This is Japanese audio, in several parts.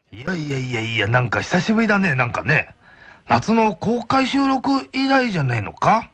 いやいやいやいや、なんか久しぶりだね、なんかね。夏の公開収録以来じゃないのか。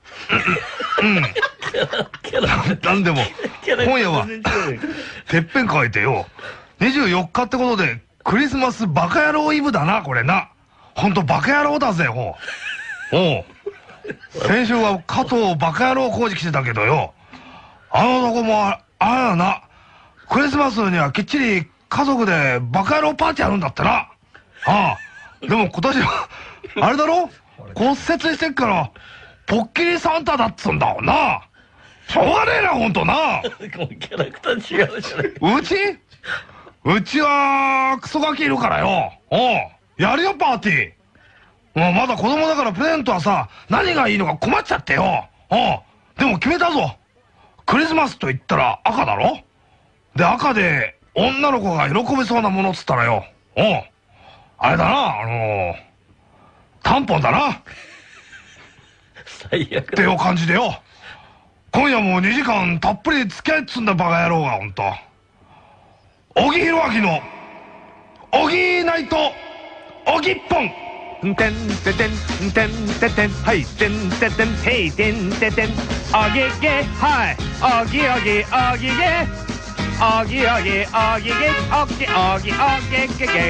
なんでも、今夜は、てっぺん書いてよ。24日ってことで、クリスマスバカ野郎イブだな、これな。ほんとバカ野郎だぜ、ほう。おう。先週は加藤バカ野郎工事来てたけどよ。あの男もあれだな。クリスマスにはきっちり家族でバカ野郎パーティーやるんだってな。ああ。でも今年は、あれだろ、骨折してっから、ポッキリサンタだっつんだもんな。しょうがねえな、ほんとな。 キャラクター違うじゃない。 うちは、クソガキいるからよ。やるよ、パーティー。もうまだ子供だからプレゼントはさ、何がいいのか困っちゃってよ。でも決めたぞ。クリスマスと言ったら赤だろ。で、赤で女の子が喜びそうなものっつったらよ。あれだな、タンポンだな。 最悪っていう感じでよ。今夜も2時間たっぷり付き合いっつんだバカ野郎が、ほんと。小木弘明の、小木ナイト、小木っぽん。 てんてんてんてんてんてん、はいてんてんてんてんてんてんてん、あげげ、はいあげあげあげげあげあげあげげあげあげあげげげ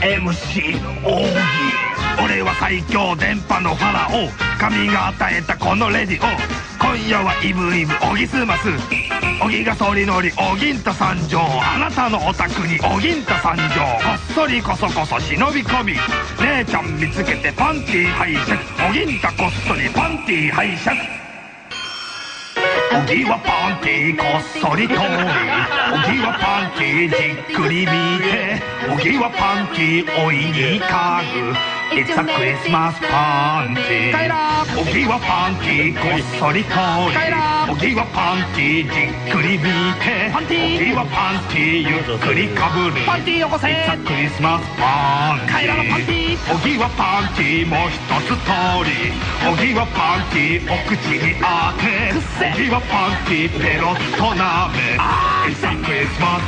MC 大木、俺は最強電波のファラオ、神が与えたこのレディオ。今夜はイブイブおぎすますおぎがそりのりおぎんた参上、あなたのお宅におぎんた参上、こっそりこそこそ忍び込み、姉ちゃん見つけてパンティー拝借、おぎんたこっそりパンティー拝借。おぎはパンティーこっそり通り、おぎはパンティーじっくり見て、おぎはパンティーおいにかぐ、It's a Christmas party。 おぎはパンティーこっそり通り、おぎはパンティーじっくり見て、おぎはパンティーゆっくりかぶる、 パンティーよこせ It's a Christmas party。 カイラのパンティー、 おぎはパンティーもう一つ通り、おぎはパンティーお口に当て、おぎはパンティーペロッとなめ、It's a Christmas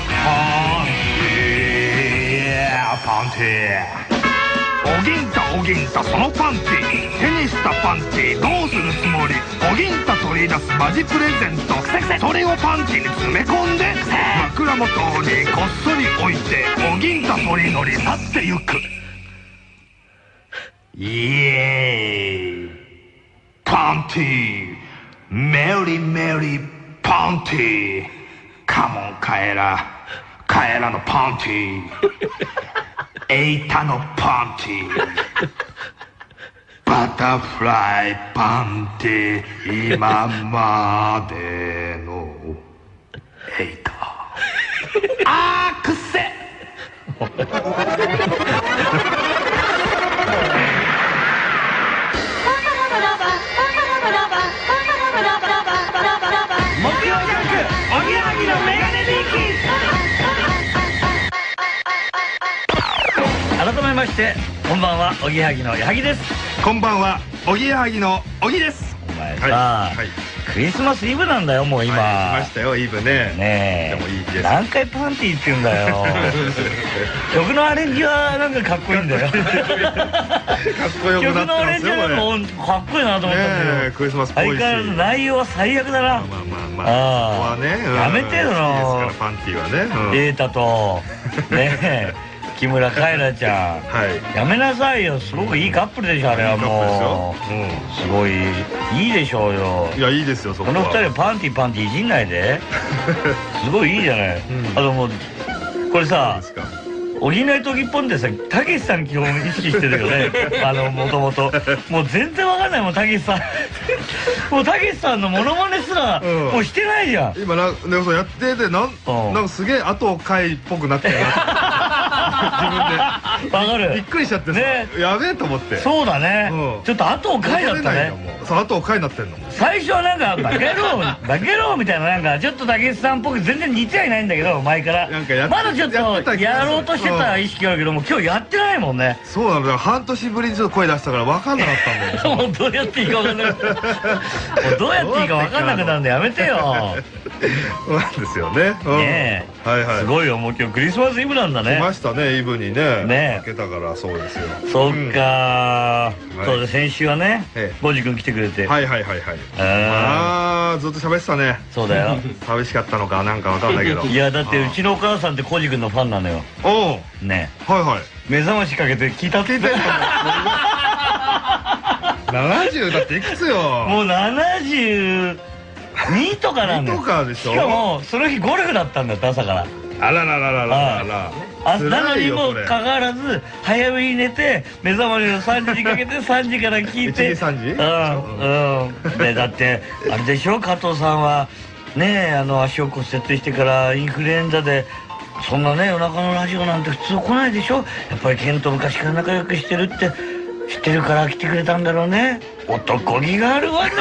party。 パンティーおぎんたおぎんたそのパンティ、手にしたパンティどうするつもり、おぎんた取り出すマジプレゼント、それをパンティに詰め込んで枕元にこっそり置いて、おぎんたそり乗り去ってゆく。イエーイパンティ、メリーメリーパンティ、カモンカエラのパンティエイタのパンティ、バタフライパンティ、今までのエイタ。あーくっせ木曜ジャンクおぎやはぎのメガネビーキ。 改めましてこんばんは、おぎやはぎのやはぎです。 こんばんは、おぎやはぎのおぎです。 お前さ、クリスマスイブなんだよもう今。 来ましたよ、イブね。 ねえ、 でもいいです。 何回パンティーって言うんだよ。曲のアレンジはなんかかっこいいんだよ。 かっこよくなってますよ、 曲のアレンジはなんかかっこいいなと思ったんだけど、 クリスマスっぽいし、 相変わらず内容は最悪だな。 まあここはね、 やめてよいいですからパンティはね。 瑛太とね木村カエラちゃん、やめなさいよ。すごくいいカップルでしょあれは。もうすごいいいでしょうよ。 いや、いいですよ。 この二人はパンティいじんないで。すごいいいじゃない。もうこれさ、おぎないとぎっぽんってさ、たけしさん基本意識してるよね。もともともう全然わかんないもん、たけしさん。もうたけしさんのモノマネすらもうしてないじゃん今。でもそうやっててなんかすげえ後回っぽくなってるな。自分でわかる。 びっくりしちゃってさ、やべえと思って。 そうだね。ちょっと後を買いだったね。 そう、後を買いになってんの。 最初はなんかバケローみたいな、なんかちょっとたけしさんっぽく全然似てはいないんだけど、前からまだちょっとやろうとしてた意識があるけども、今日やってないもんね。 そうなんだよ、半年ぶりにちょっと声出したから分かんなかったんだよ。 もうどうやっていいか分かんなくなる。どうやっていいか分かんなくなるんでやめてよ。 そうなんですよね。 ねえ、はいはい、すごいよ。もう今日クリスマスイブなんだね。 来ましたね、イブにね。開けたから。そうですよ。 そっか。そうで、先週はね、ボジ君来てくれて。 はいはいはいはい。ああ、ずっと喋ってたね。 そうだよ。 寂しかったのかなんか分かんないけど。いや、だってうちのお母さんってコジ君のファンなのよ。おお。ね。はいはい。目覚ましかけて聞いたって。 70だっていくつよ。 もう72とかなんだよ。しかもその日ゴルフだったんだって、朝から。あらららららら。なのにもかかわらず早めに寝て、目覚ましの3時かけて3時から聞いて。1時3時。でだってあれでしょ、加藤さんはね、足を骨折してからインフルエンザで、そんなね夜中のラジオなんて普通来ないでしょ。やっぱりケンと昔から仲良くしてるって知ってるから来てくれたんだろうね。男気があるわね。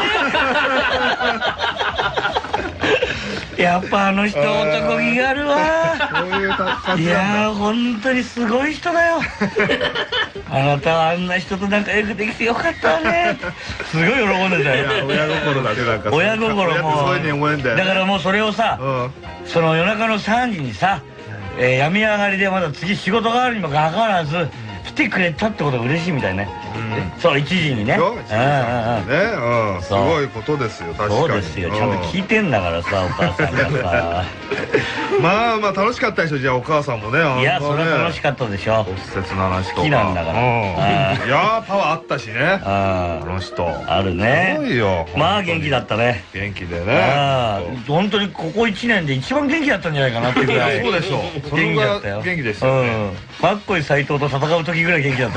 やっぱあの人男気があるわ。いやー、本当にすごい人だよ。あなたはあんな人と仲良くできてよかったわね。すごい喜んでたよ。親心だね、なんか。親心も。だからもうそれをさ、その夜中の3時にさ、病み上がりでまだ次仕事があるにもかかわらず来てくれたってことが嬉しいみたいね。そう、1時にね。 すごいことですよ、確かに。 そうですよ、ちゃんと聞いてんだからさ、お母さんがさ。 まあまあ楽しかったでしょ、じゃあお母さんもね。 いや、それは楽しかったでしょ。 骨折の話とか。 好きなんだから。いやー、パワーあったしね、あの人。 あるね。 すごいよ。 まあ元気だったね。 元気でね。 本当にここ1年で一番元気だったんじゃないかなっていうぐらい。 そうでしょ。 元気だったよ。 元気でしたよね。 マッコイ斎藤と戦う時ぐらい元気だった。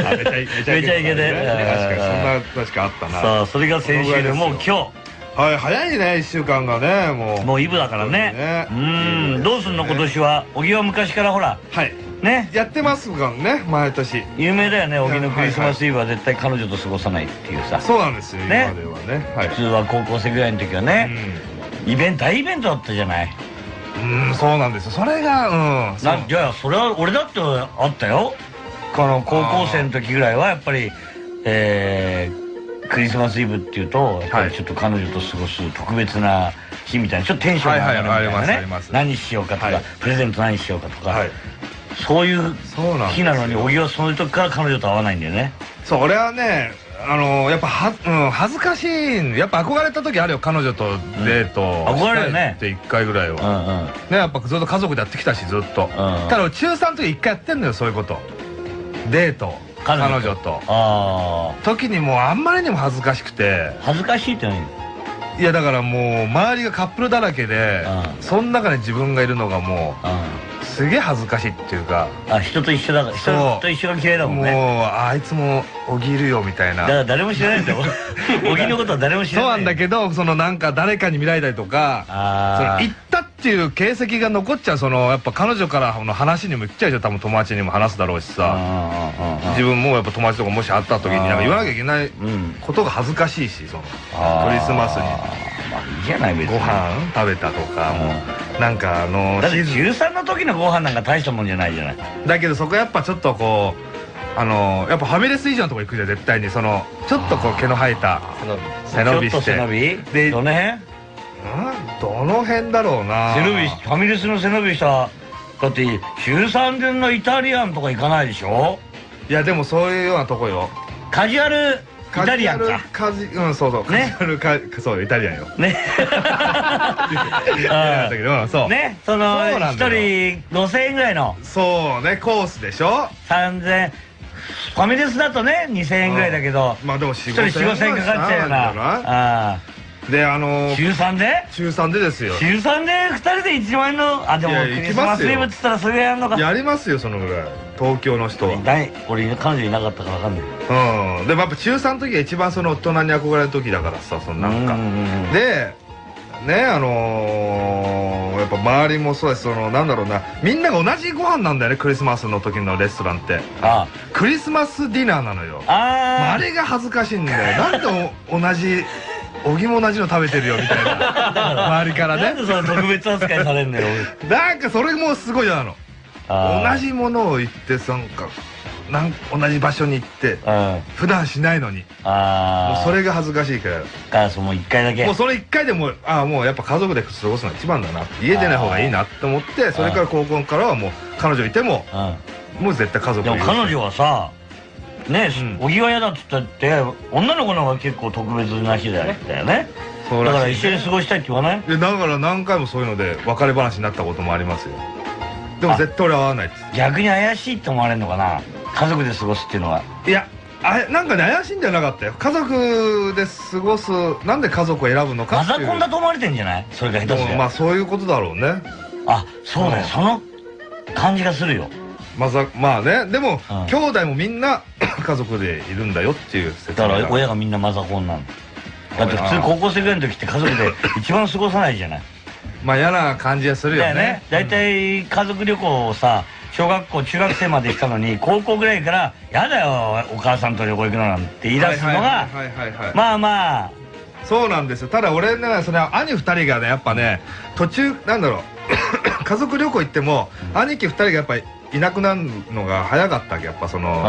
めちゃイケで。 確かにそんな確かあったな。 さあ、それが先週で、もう今日。 はい、早いね、1週間がね、 もうイブだからね。どうすんの今年は。小木は昔からほら、ね、 やってますがね、毎年。 有名だよね、小木のクリスマスイブは絶対彼女と過ごさないっていうさ。 そうなんですよ、今ではね。 普通は高校生ぐらいの時はね、大イベントだったじゃない。 そうなんですよ。それがじゃあそれは俺だってあったよ。この高校生の時ぐらいはやっぱりクリスマスイブっていうとやっぱりちょっと彼女と過ごす特別な日みたいな、ちょっとテンションが上がるみたいなね。何しようかとかプレゼント何しようかとか、そういう日なのに小木はその時から彼女と会わないんだよね。 そう、俺はね、やっぱ恥ずかしい。やっぱ憧れた時あるよ、彼女とデート憧れるねって1回ぐらいはね。やっぱずっと家族でやってきたし、ずっと。ただ中3の時1回やってんのよ、そういうこと。デート、彼女と時にもうあんまりにも恥ずかしくて。 恥ずかしいって何？ いや、だからもう周りがカップルだらけで、その中で自分がいるのがもうすげえ恥ずかしいっていうか。 人と一緒だから、人と一緒が嫌いだもんね。 もうあいつも小木いるよみたいな。 だから誰も知らないんだよ。小木のことは誰も知らない。 そうなんだけど、そのなんか誰かに見られたりとか、行ったっていう形跡が残っちゃう。そのやっぱ彼女からの話にも言っちゃうじゃん、多分友達にも話すだろうしさ。自分もやっぱ友達とかもし会った時になんか言わなきゃいけないことが恥ずかしいし、そのクリスマスにまあいいじゃない別に。 ご飯食べたとか、なんかだって中3の時のご飯なんか大したもんじゃないじゃない。 だけどそこやっぱちょっとこうやっぱファミレス以上のとこ行くじゃん、絶対に。そのちょっとこう毛の生えた背伸びして。 背伸びでどの辺？ どの辺だろうな。 背伸び、ファミレスの背伸びした。だって中3でのイタリアンとか行かないでしょ。 いやでもそういうようなとこよ。 カジュアルイタリアンか。 そうそう、カジュアルそうイタリアンよね。 ね、その1人5000円ぐらいの。 そうね、コースでしょ。 3000。ファミレスだとね2000円ぐらいだけど、 まあでも 1人4,000円かかっちゃうよな。 で中3で？ 中3でですよ。 中3で2人で1万円の。でもクリスマスイブっつったらそれやるのか。 やりますよ、そのぐらい。東京の人は。 俺彼女いなかったから分かんない。 でもやっぱ中3の時が一番その大人に憧れる時だからさ、そのなんかでねやっぱ周りもそうです。なんだろうな、みんなが同じご飯なんだよね、クリスマスの時のレストランって。クリスマスディナーなのよ。あれが恥ずかしいんだよ。なんで同じ小木も同じの食べてるよみたいな周りからね。 なんでその特別扱いされんのよ。 なんかそれもすごい嫌なの。同じものを言って同じ場所に行って普段しないのに、もうそれが恥ずかしいから。 もう1回だけ、 もうそれ1回でももうやっぱ家族で過ごすのが一番だな、家でない方がいいなって思って、それから高校からはもう彼女いてももう絶対家族でも彼女はさね、おぎは嫌だっつったって女の子の方が結構特別な日だよね。だから一緒に過ごしたいって言わない？ だから何回もそういうので別れ話になったこともありますよ。でも絶対俺は会わないっつって。 逆に怪しいって思われるのかな、家族で過ごすっていうのは。 いやなんかね、怪しいんじゃなかったよ。家族で過ごす、なんで家族を選ぶのかっていう。 マザコンだと思われてんじゃない？それが下手すりゃ。 まあそういうことだろうね。 そうだよ、その感じがするよ。 まあね、でも兄弟もみんな家族でいるんだよっていう説明だから親がみんなマザコンなの。だって普通高校生ぐらいの時って家族で一番過ごさないじゃない。 まあ嫌な感じがするよね。 大体家族旅行をさ、小学校中学生までしたのに高校ぐらいから「やだよお母さんと旅行行くの」なんて言い出すのがまあそうなんですよ。ただ俺ね、兄2人がねやっぱね、途中なんだろう家族旅行行っても兄貴2人がやっぱりいなくなるのが早かったわけ。やっぱ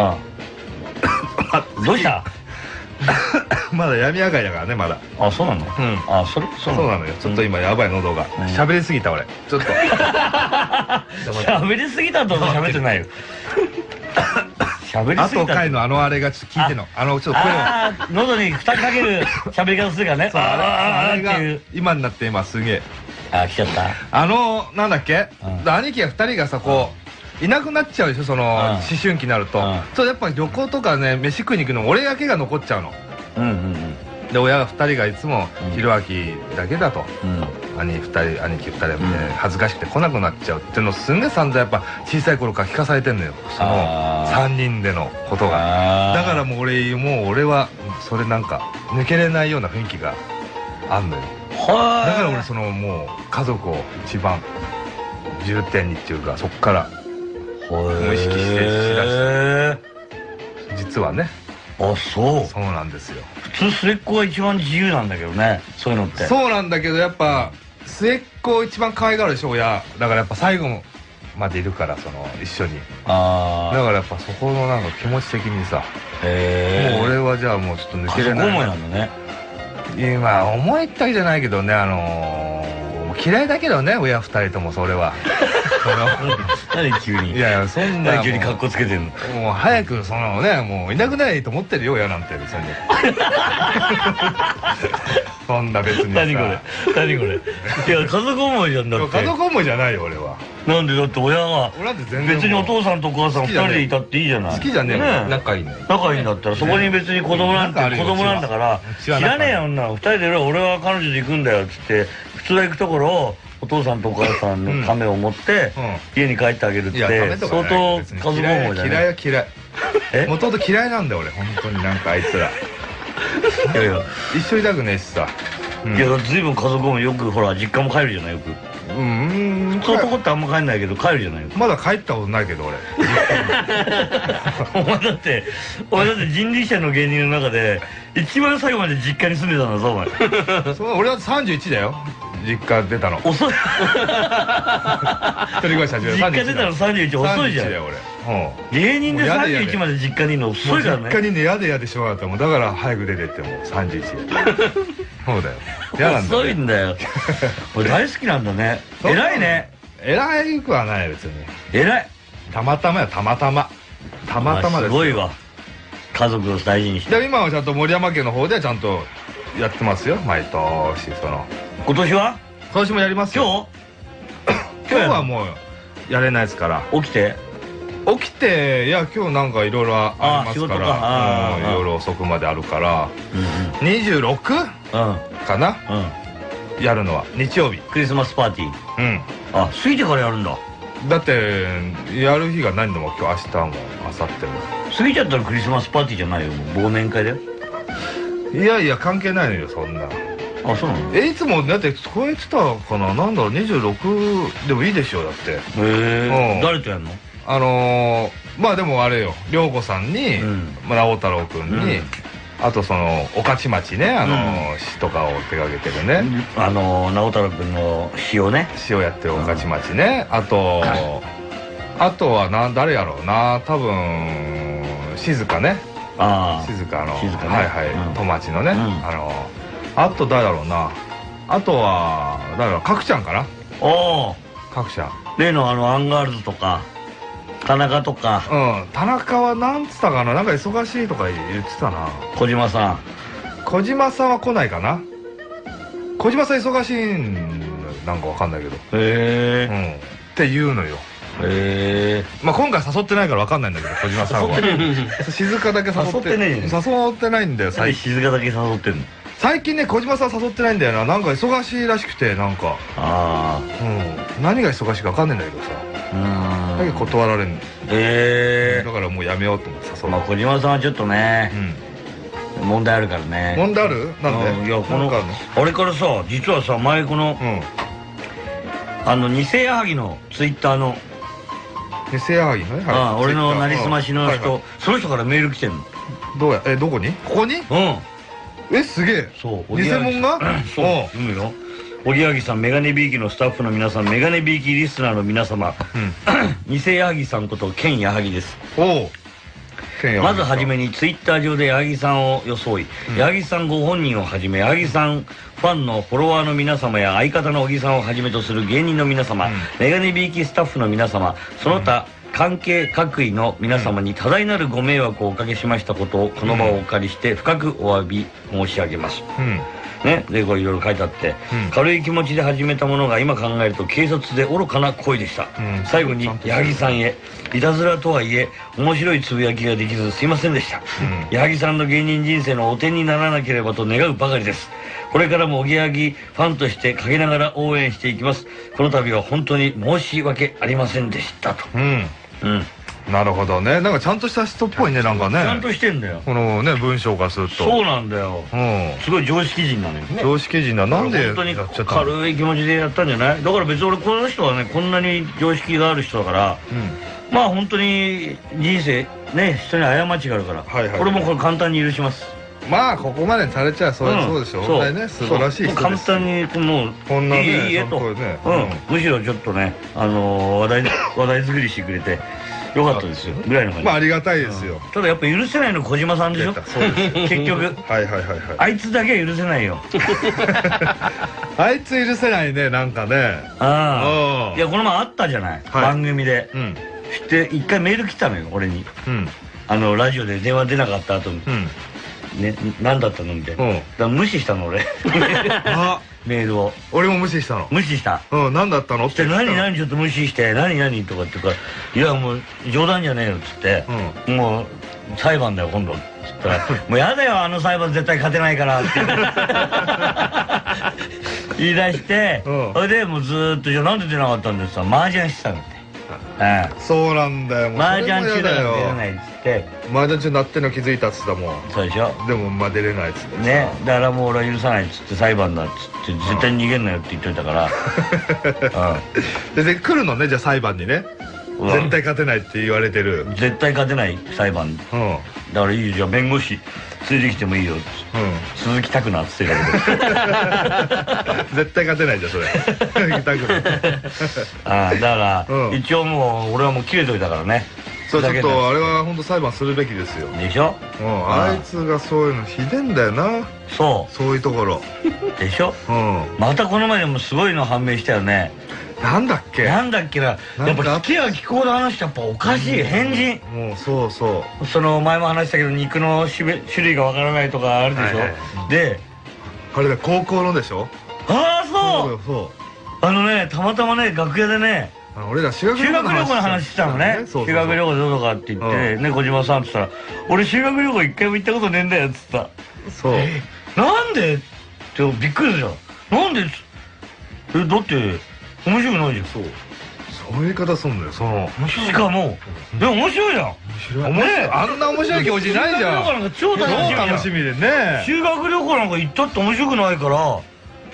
どうした？ まだ病み上がりだからね、まだ。 そうなの？ そうなのよ。ちょっと今やばい、喉が喋りすぎた俺ちょっと。 喋りすぎたと喋ってないよ。喋りすぎた。 あと回のあれがちょっと聞いてんの、ちょっと声を喉に負担かける喋り方するからね。 あれが今になって今すげえ来ちゃった。 なんだっけ、兄貴が2人がさこういなくなっちゃうでしょ、思春期になると。そうやっぱ旅行とかね、飯食いに行くの俺だけが残っちゃうの。で親が2人がいつも弘明だけだと、兄貴2人は恥ずかしくて来なくなっちゃうっていうのをすんげえ散々やっぱ小さい頃から聞かされてんのよ、その3人でのことが。だからもう俺はそれなんか抜けれないような雰囲気があんのよ。だから俺もう家族を一番重点にっていうか、そっから意識してしだした実はね。そうなんですよ。 普通末っ子が一番自由なんだけどね、そういうのって。 そうなんだけどやっぱ末っ子を一番可愛がるでしょ親だから。やっぱ最後までいるから一緒に。だからやっぱそこのなんか気持ち的にさ、もう俺はじゃあもうちょっと抜けれない。 思いなんだね。 今思いったりじゃないけどね、嫌いだけどね親2人とも。それは何急に。 いやそんな急に格好つけてんの。 もう早くもういなくないと思ってるよ親なんて別に。そんな別にさ。 何これ。いや家族思いじゃんだって。 家族思いじゃないよ俺は。 なんでだって親が別にお父さんとお母さん2人でいたっていいじゃない。 好きじゃねえもん、仲いいね。 仲いいんだったらそこに別に子供なんだから知らねえよ女2人で俺は彼女で行くんだよっつって普通は行くところをお父さんとお母さんのためを持って家に帰ってあげるって相当家族思いだね。 嫌い。もともと嫌いなんだよ俺本当に。なんかあいつら一緒にいたくねえしさ。 いや随分家族思いよくほら実家も帰るじゃないよく。そういうとこってあんま帰んないけど帰るじゃないよ。 まだ帰ったことないけど俺。 お前だって人力車の芸人の中で一番最後まで実家に住んでたんだぞお前。 俺は31だよ実家出たの。 遅い。 一人暮らし始めた実家出たの31遅いじゃん。芸人で31まで実家にいるの遅いからね。 実家にね嫌でしょうがなかったもん。だから早く出てってもう31。そうだよ。嫌なんだ。 遅いんだよ。俺大好きなんだね。偉いね。 偉くはない別に。 偉い。 たまたまよ、たまたまです。 すごいわ。家族を大事にして。 で今はちゃんと森山家の方ではちゃんとやってますよ毎年。 今年は？ 今年もやりますよ。今日はもうやれないですから。 起きていや今日なんかいろいろありますから、いろいろ遅くまであるから26かな、やるのは日曜日クリスマスパーティー。過ぎてからやるんだ。 だってやる日が何でも今日明日も明後日も過ぎちゃったらクリスマスパーティーじゃないよ、もう忘年会だよ。 いやいや関係ないのよそんな。 あ、そうなの？ いつもだって超えてたかな、なんだろう、26でもいいでしょ、だって。へえ。誰とやんの？ まあでもあれよ、涼子さんに直太朗君に、あとその御徒町ね、詩とかを手掛けてるね、 直太朗君の詩をね、 詩をやってる御徒町ね。あとは誰やろうな、多分静かね。静かの、はいはい、戸町のね。あと誰だろうな、あとは誰だろう、角ちゃんかな。 おお、 角ちゃん、 例のアンガールズとか田中とか。 田中はなんつったかな、なんか忙しいとか言ってたな。 小島さんは来ないかな。小島さん忙しいんなんかわかんないけど。 へえ。 っていうのよ。まあ今回誘ってないからわかんないんだけど、小島さんは静かだけ誘ってないんだよ。 静かだけ誘ってんの？ 最近ね、小島さん誘ってないんだよな。なんか忙しいらしくて、なんか何が忙しいかわかんないんだけどさ、だけど断られんの。だからもうやめようと思って誘う。 まあ小島さんはちょっとね、問題あるからね。 問題ある？なんで？ いや、あれからさ、実はさ、前この偽矢作のツイッターの偽矢作ね、 俺のなりすましの人、その人からメール来てんの。 どこに？ここに？すげえ。 そう、 偽物が？ そう、読むよ。おぎやはぎさん、メガネビーキのスタッフの皆さん、メガネビーキリスナーの皆様、偽矢作さんことケン矢作です。まずはじめにツイッター上で矢作さんを装い、矢作さんご本人をはじめ、矢作さんファンのフォロワーの皆様や相方の小木さんをはじめとする芸人の皆様、メガネビーキスタッフの皆様、その他関係各位の皆様に多大なるご迷惑をおかけしましたことをこの場をお借りして深くお詫び申し上げます。ね、でこれいろいろ書いてあって、軽い気持ちで始めたものが今考えると軽率で愚かな行為でした。最後に矢作さんへいたずらとはいえ面白いつぶやきができずすいませんでした。矢作さんの芸人人生の汚点にならなければと願うばかりです。これからもおぎやはぎファンとして陰ながら応援していきます。この度は本当に申し訳ありませんでしたと。 なるほどね。なんかちゃんとした人っぽいね、なんかね。 ちゃんとしてんだよ。 このね、文章からすると。 そうなんだよ。すごい常識人なのよね。 常識人だ。なんで本当に軽い気持ちでやったんじゃない？だから別に俺この人はね、こんなに常識がある人だから、まあ本当に人生ね、人に過ちがあるから、これも簡単に許します。 まあここまでされちゃそうでしょ。そうね、素晴らしい人です。 簡単にもうこんなね、 いいえと。むしろちょっとね、話題作りしてくれてよかったですよぐらいの感じ。 まあありがたいですよ。 ただやっぱ許せないの小島さんでしょ。 そうです。 結局あいつだけは許せないよ。 あいつ許せないね、なんかね。 いやこの前あったじゃない、番組で。して一回メール来たのよ俺に。ラジオで電話出なかった後にね、何だったのみたいな。だから無視したの俺。メールを。 俺も無視したの。 無視した。 何だったのって。 何ちょっと無視して何とかっていうか、いやもう冗談じゃねえよっつって、もう裁判だよ今度っつったら、もうやだよあの裁判絶対勝てないからって言い出して、それでもうずーっとじゃあなんで出なかったんですか、麻雀してたんだって。 そうなんだよ。 麻雀中だから出れないっつって。 麻雀中になってんの気づいたっつったもん。 そうでしょ。 でもまあ出れないっつってね。だからもう俺は許さないっつって裁判だっつって絶対に逃げんなよって言っといたから。 で来るのね、じゃあ裁判にね。絶対勝てないって言われてる。 絶対勝てない裁判。だからいいよ、じゃあ弁護士連れてきてもいいよっつって。鈴木拓奈っつってたけど。 絶対勝てないじゃんそれ。だから一応もう俺はもう切れといたからね。 そう、ちょっとあれは本当裁判するべきですよ。 でしょ。 あいつがそういうのひでんだよな。そういうところでしょ。またこの前でもすごいの判明したよね。 なんだっけな。 やっぱ好きや気候の話ってやっぱおかしい。変人。 もうそう。 その前も話したけど肉の種類がわからないとかあるでしょ。であれだ、高校のでしょ。 そうたまたまね楽屋でね、 俺ら修学旅行の話したのね。修学旅行どうとかって言ってね、小島さんって言ったら「俺修学旅行一回も行ったことねえんだよ」っつった。なんでってびっくりするじゃん。なんでだって面白くないじゃん。 そういう言い方すんだよ。 しかもでも面白いじゃん。 あんな面白い気持ちないじゃん。 超楽しみでね。 修学旅行なんか行ったって面白くないから、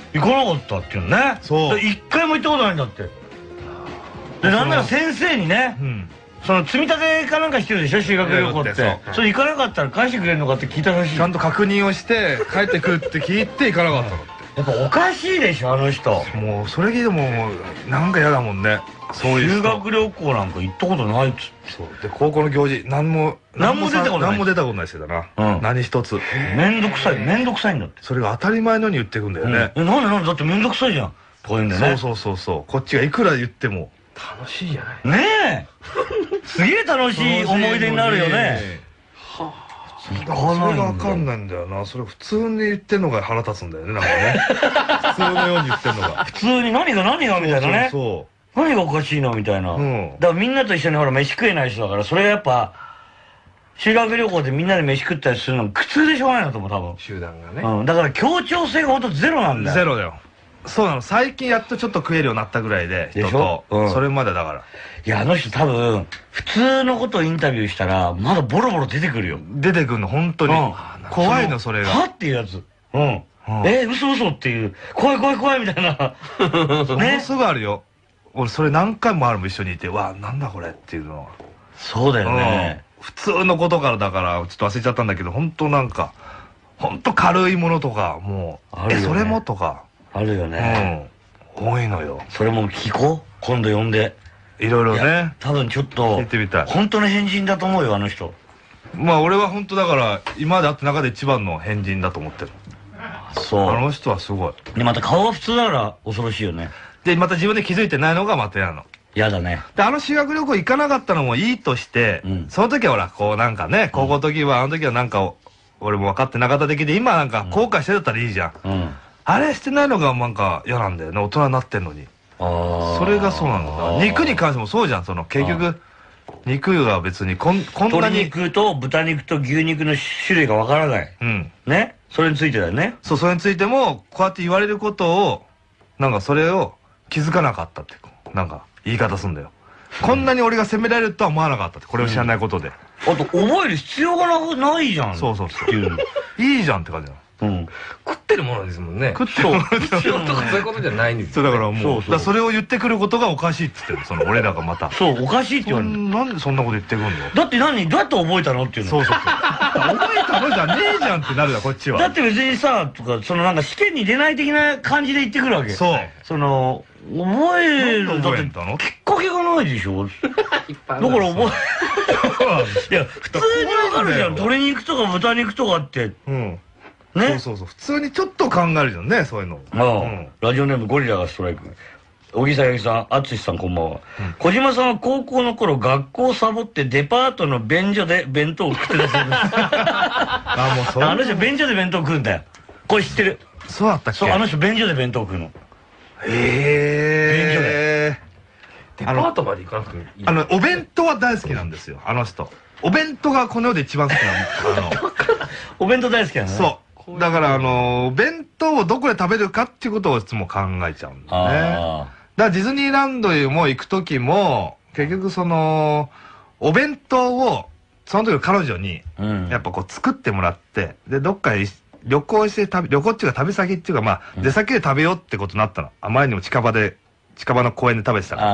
行かなかったっていうのね。 そう一回も行ったことないんだって。でなんなら先生にね、その積み立てかなんかしてるでしょ、修学旅行って。それ行かなかったら返してくれるのかって聞いたらしい。 ちゃんと確認をして帰ってくるって聞いて行かなかったのって。 やっぱおかしいでしょ、あの人。 もうそれ聞いてもなんか嫌だもんね。そういう修学旅行なんか行ったことないっつって。 そうで高校の行事何も出たことないしてたな。何一つ。 めんどくさいんだって。 それが当たり前のように言ってくんだよね。 なんでだってめんどくさいじゃんとか言うんだよね。 そうこっちがいくら言っても楽しいじゃないねえ。すげえ楽しい思い出になるよね。 それが分かんないんだよな。それ普通に言ってんのが腹立つんだよね、なんかね。普通のように言ってんのが。 普通に何がみたいなね。何がおかしいのみたいな。だからみんなと一緒にほら飯食えない人だから、それがやっぱ修学旅行でみんなで飯食ったりするの苦痛でしょうがないなと思う、多分。 集団がね。 だから協調性がほんとゼロなんだよ。 ゼロだよ。そうなの。最近やっとちょっと食えるようになったぐらいで、人と。それまでだから。 いや、あの人多分普通のことをインタビューしたらまだボロボロ出てくるよ。 出てくるの、本当に。怖いの、それが。 はっていうやつ。嘘っていう。怖いみたいな。 ものすぐあるよ。俺それ何回もあるもん、一緒にいて。わあ、なんだこれっていうのは。 そうだよね。 普通のことからだからちょっと忘れちゃったんだけど、本当なんか本当軽いものとかもうそれもとかあるよね。 多いのよ。 それも聞こう、今度呼んでいろいろね。 多分ちょっと聞いてみたい。 本当の変人だと思うよ、あの人。 まあ俺は本当だから今まで会った中で一番の変人だと思ってる。 そう、 あの人はすごい。 でまた顔が普通だから恐ろしいよね。 でまた自分で気づいてないのがまた嫌なの。 嫌だね。 で修学旅行行かなかったのもいいとして、その時はほらこうなんかね、高校の時はあの時はなんか俺も分かってなかった的で、今なんか後悔してたらいいじゃん。あれしてないのがなんか嫌なんだよね、大人になってんのに。それがそうなんだ。肉に関してもそうじゃん。その結局肉が別にこんなに鶏肉と豚肉と牛肉の種類が分からない。ね、それについてだよね。 そう、それについてもこうやって言われることをなんかそれを気づかなかったってなんか言い方すんだよ。こんなに俺が責められるとは思わなかったって、これを知らないことで。 あと覚える必要がないじゃん。 そういいじゃんって感じだ。 食ってるものですもんね。 食ってるもの必要とかそういうことじゃないんですよ。だからもうそれを言ってくることがおかしいって言ってる、その俺らがまた。 そう、おかしいって言われる。 なんでそんなこと言ってくんの。 だってどうやって覚えたのっていうの。 覚えたのじゃねえじゃんってなるだ、こっちは。 だって別にさとか、そのなんか試験に出ない的な感じで言ってくるわけ。 そう。 その覚えるだってきっかけがないでしょ。だから覚えいや普通にわかるじゃん。鶏肉とか豚肉とかって。 ね。そう普通にちょっと考えるじゃんね、そういうの。 ラジオネームゴリラがストライク。小木さやぎさん、淳さんこんばんは。小島さんは高校の頃学校サボってデパートの便所で弁当を食ってたそうです。あの人便所で弁当食うんだよ。これ知ってる。 そうだったっけ。 そう、あの人便所で弁当食うの。便所で。 デパートまで行かなくてもいい。 お弁当は大好きなんですよ、あの人。お弁当がこの世で一番好きなの。 お弁当大好きなの。 そう。だから弁当をどこで食べるかっていうことをいつも考えちゃうんだよね。だからディズニーランドも行く時も結局お弁当をその時の彼女にやっぱこう作ってもらって、でどっか旅行っていうか旅先っていうか、まあ出先で食べようってことになったの。あまりにも近場の公園で食べてたから。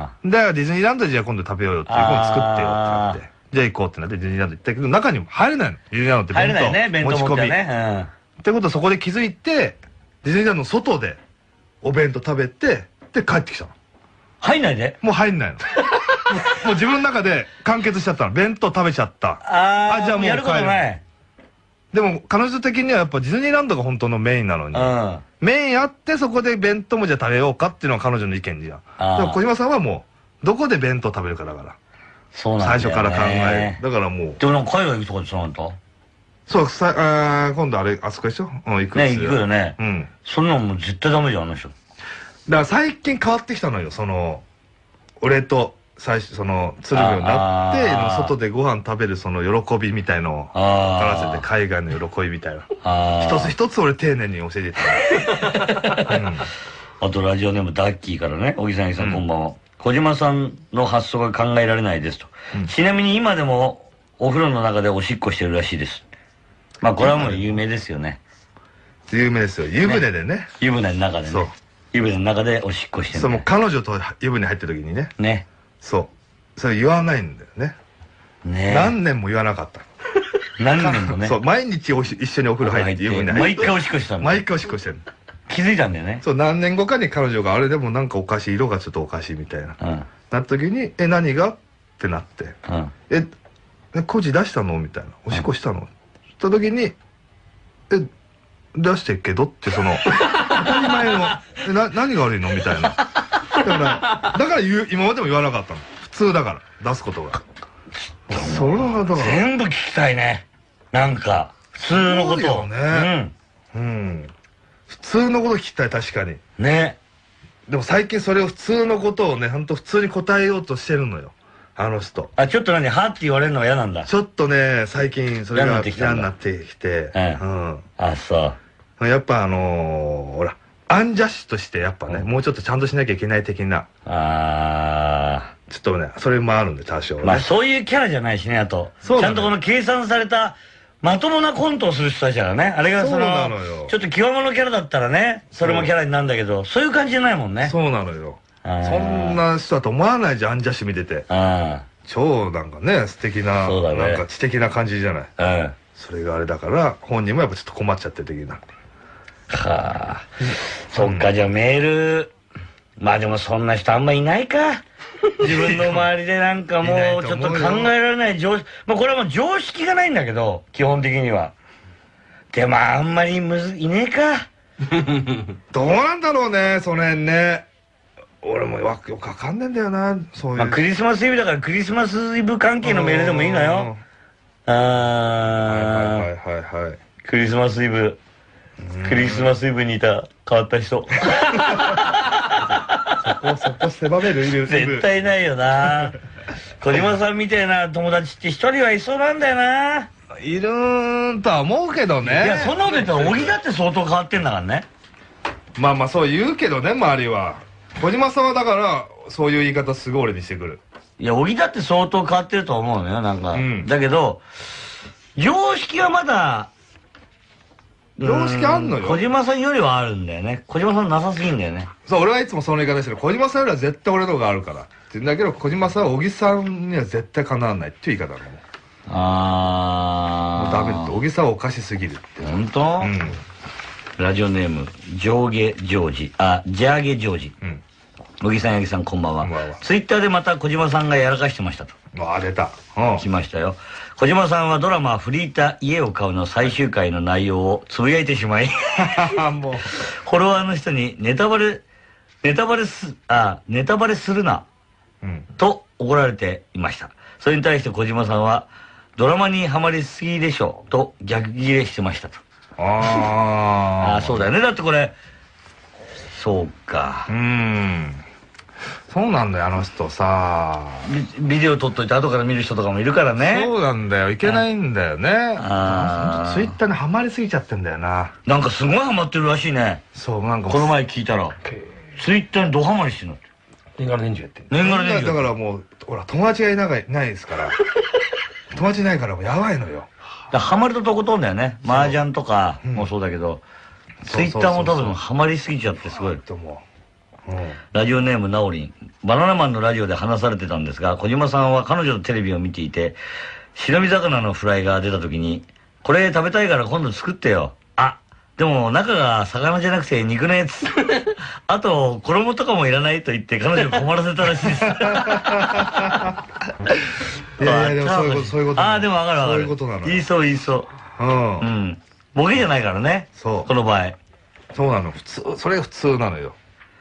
だからディズニーランドでじゃあ今度食べようよっていう今度作ってよってなって。じゃあ行こうってなってディズニーランド行ったけど、中にも入れないの。ディズニーランドって入れないね、弁当持ち込み。 ってことはそこで気づいて、ディズニーランドの外でお弁当食べて、で帰ってきたの。 入んないで？ もう入んないの。もう自分の中で完結しちゃったの。弁当食べちゃった。じゃあもう帰る。でも彼女的にはやっぱディズニーランドが本当のメインなのに、メインあってそこで弁当もじゃあ食べようかっていうのが彼女の意見じゃん。でも小島さんはもうどこで弁当食べるかだから。 そうなんだよね。 最初から考える。だからもう。 でもなんか海外行くとかでしょ、あんた。 そう、今度あそこでしょ。行く。 ね、行くよね。そんなのもう絶対ダメじゃん、あの人。だから最近変わってきたのよ、俺と最初、鶴瓶になって、外でご飯食べるその喜びみたいのを、合わせて海外の喜びみたいな。一つ一つ俺丁寧に教えてた。 あとラジオネームダッキーからね、小木さんこんばんは。小島さんの発想が考えられないですと。ちなみに今でもお風呂の中でおしっこしてるらしいです。まあこれはもう有名ですよね。 有名ですよ。湯船でね。 湯船の中でね。湯船の中でおしっこしてる。 そう、もう彼女と湯船入ってる時にね。 ね。 そう。それ言わないんだよね。ね。何年も言わなかった。 何年もね。 そう、毎日一緒にお風呂入って湯船入って。 毎回おしっこしたの。 毎回おしっこしてる。 気づいたんだよね。 そう、何年後かに彼女があれでもなんかおかしい、色がちょっとおかしいみたいな。なった時に、何がってなって。工事出したのみたいな。おしっこしたのった時に、出してっけどって当たり前の、何が悪いのみたいな。だから今までも言わなかったの。普通だから、出すことが。それはだから。 全部聞きたいね。なんか、普通のことを。 ね。普通のこと聞きたい、確かに。ね。でも最近それを普通のことをね、ほんと普通に答えようとしてるのよ。あの人。 ちょっと何、はって言われるのは嫌なんだ。 ちょっとね、最近それが嫌になってきて。 そう。 やっぱほら、アンジャッシュとしてやっぱね、もうちょっとちゃんとしなきゃいけない的な。ちょっとね、それもあるんで、多少ね。 まあそういうキャラじゃないしね、あと。ちゃんとこの計算された、まともなコントをする人たちだからね。あれがちょっと極物キャラだったらね、それもキャラになるんだけど、そういう感じじゃないもんね。 そうなのよ。そんな人だと思わないじゃん、アンジャッシュ見てて。超なんかね、素敵な、なんか知的な感じじゃない。それがあれだから、本人もやっぱちょっと困っちゃってる的な。 はあ。そっか、じゃあメール、まあでもそんな人あんまいないか。自分の周りでなんかもうちょっと考えられない常識、まあこれはもう常識がないんだけど、基本的には。でもあんまりいねえか。 どうなんだろうね、その辺ね。俺もよくわかんねえんだよな、そういう。 まあクリスマスイブだからクリスマスイブ関係のメールでもいいのよ。クリスマスイブ。クリスマスイブにいた変わった人。 そこ狭めるイブ。 絶対ないよな。小島さんみたいな友達って一人はいそうなんだよな。 いるーんとは思うけどね。 いや、そんなこと言ったら小木だって相当変わってんだからね。 まあまあそう言うけどね、周りは。小島さんはだからそういう言い方すごい俺にしてくる。 いや、小木だって相当変わってると思うのよ、なんか。だけど常識はまだ常識あんのよ。 小島さんよりはあるんだよね。小島さんなさすぎんだよね。 そう、俺はいつもその言い方してる。小島さんよりは絶対俺の方があるからって言うんだけど、小島さんは小木さんには絶対かなわないっていう言い方なの。もうダメだって。小木さんはおかしすぎるって。 本当？ラジオネーム上下ジョージ、ジャーゲジョージ。小木さん、八木さん、こんばんは。ツイッターでまた小島さんがやらかしてましたと。 出た。 来ましたよ。小島さんはドラマ「フリータ家を買う」の最終回の内容をつぶやいてしまい、もうフォロワーの人にネタバレするな、と怒られていました。それに対して小島さんはドラマにはまりすぎでしょと逆ギレしてましたと。そうだよね。だってこれそうか。 そうなんだよ、あの人さ。 ビデオ撮っといて後から見る人とかもいるからね。 そうなんだよ、いけないんだよね。ツイッターにハマりすぎちゃってんだよな。 なんかすごいハマってるらしいね。 そう、なんかこの前聞いたらツイッターにドハマりしてるのって。 年がら年中やってる。 年がら年中だからもうほら、友達がいないですから。友達いないからもうやばいのよ。 ハマるととことんだよね。麻雀とかもそうだけど、ツイッターも多分ハマりすぎちゃってすごいと思う。ラジオネームナオリン。バナナマンのラジオで話されてたんですが、小島さんは彼女のテレビを見ていて、白身魚のフライが出た時に、これ食べたいから今度作ってよ。でも中が魚じゃなくて肉のやつ。あと衣とかもいらないと言って彼女を困らせたらしいです。 いやでもそういうこと。 でも分かる分かる。 そういうことなの。 言いそう。ボケじゃないからね。そう。この場合。 そうなの。それが普通なのよ。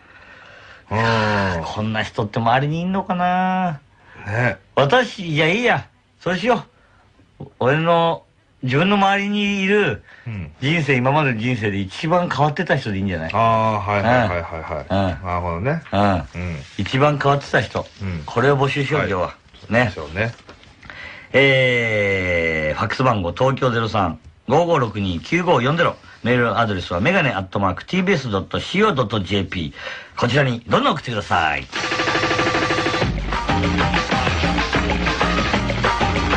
こんな人って周りにいんのかな。ね。いやいいや。そうしよう。自分の周りにいる人生、今までの人生で一番変わってた人でいいんじゃない？ はい。なるほどね。 一番変わってた人。これを募集しよう、今日は。ね。ファックス番号東京 03-5562-9540。メールアドレスはメガネ@tbs.co.jp。こちらにどんどん送ってください。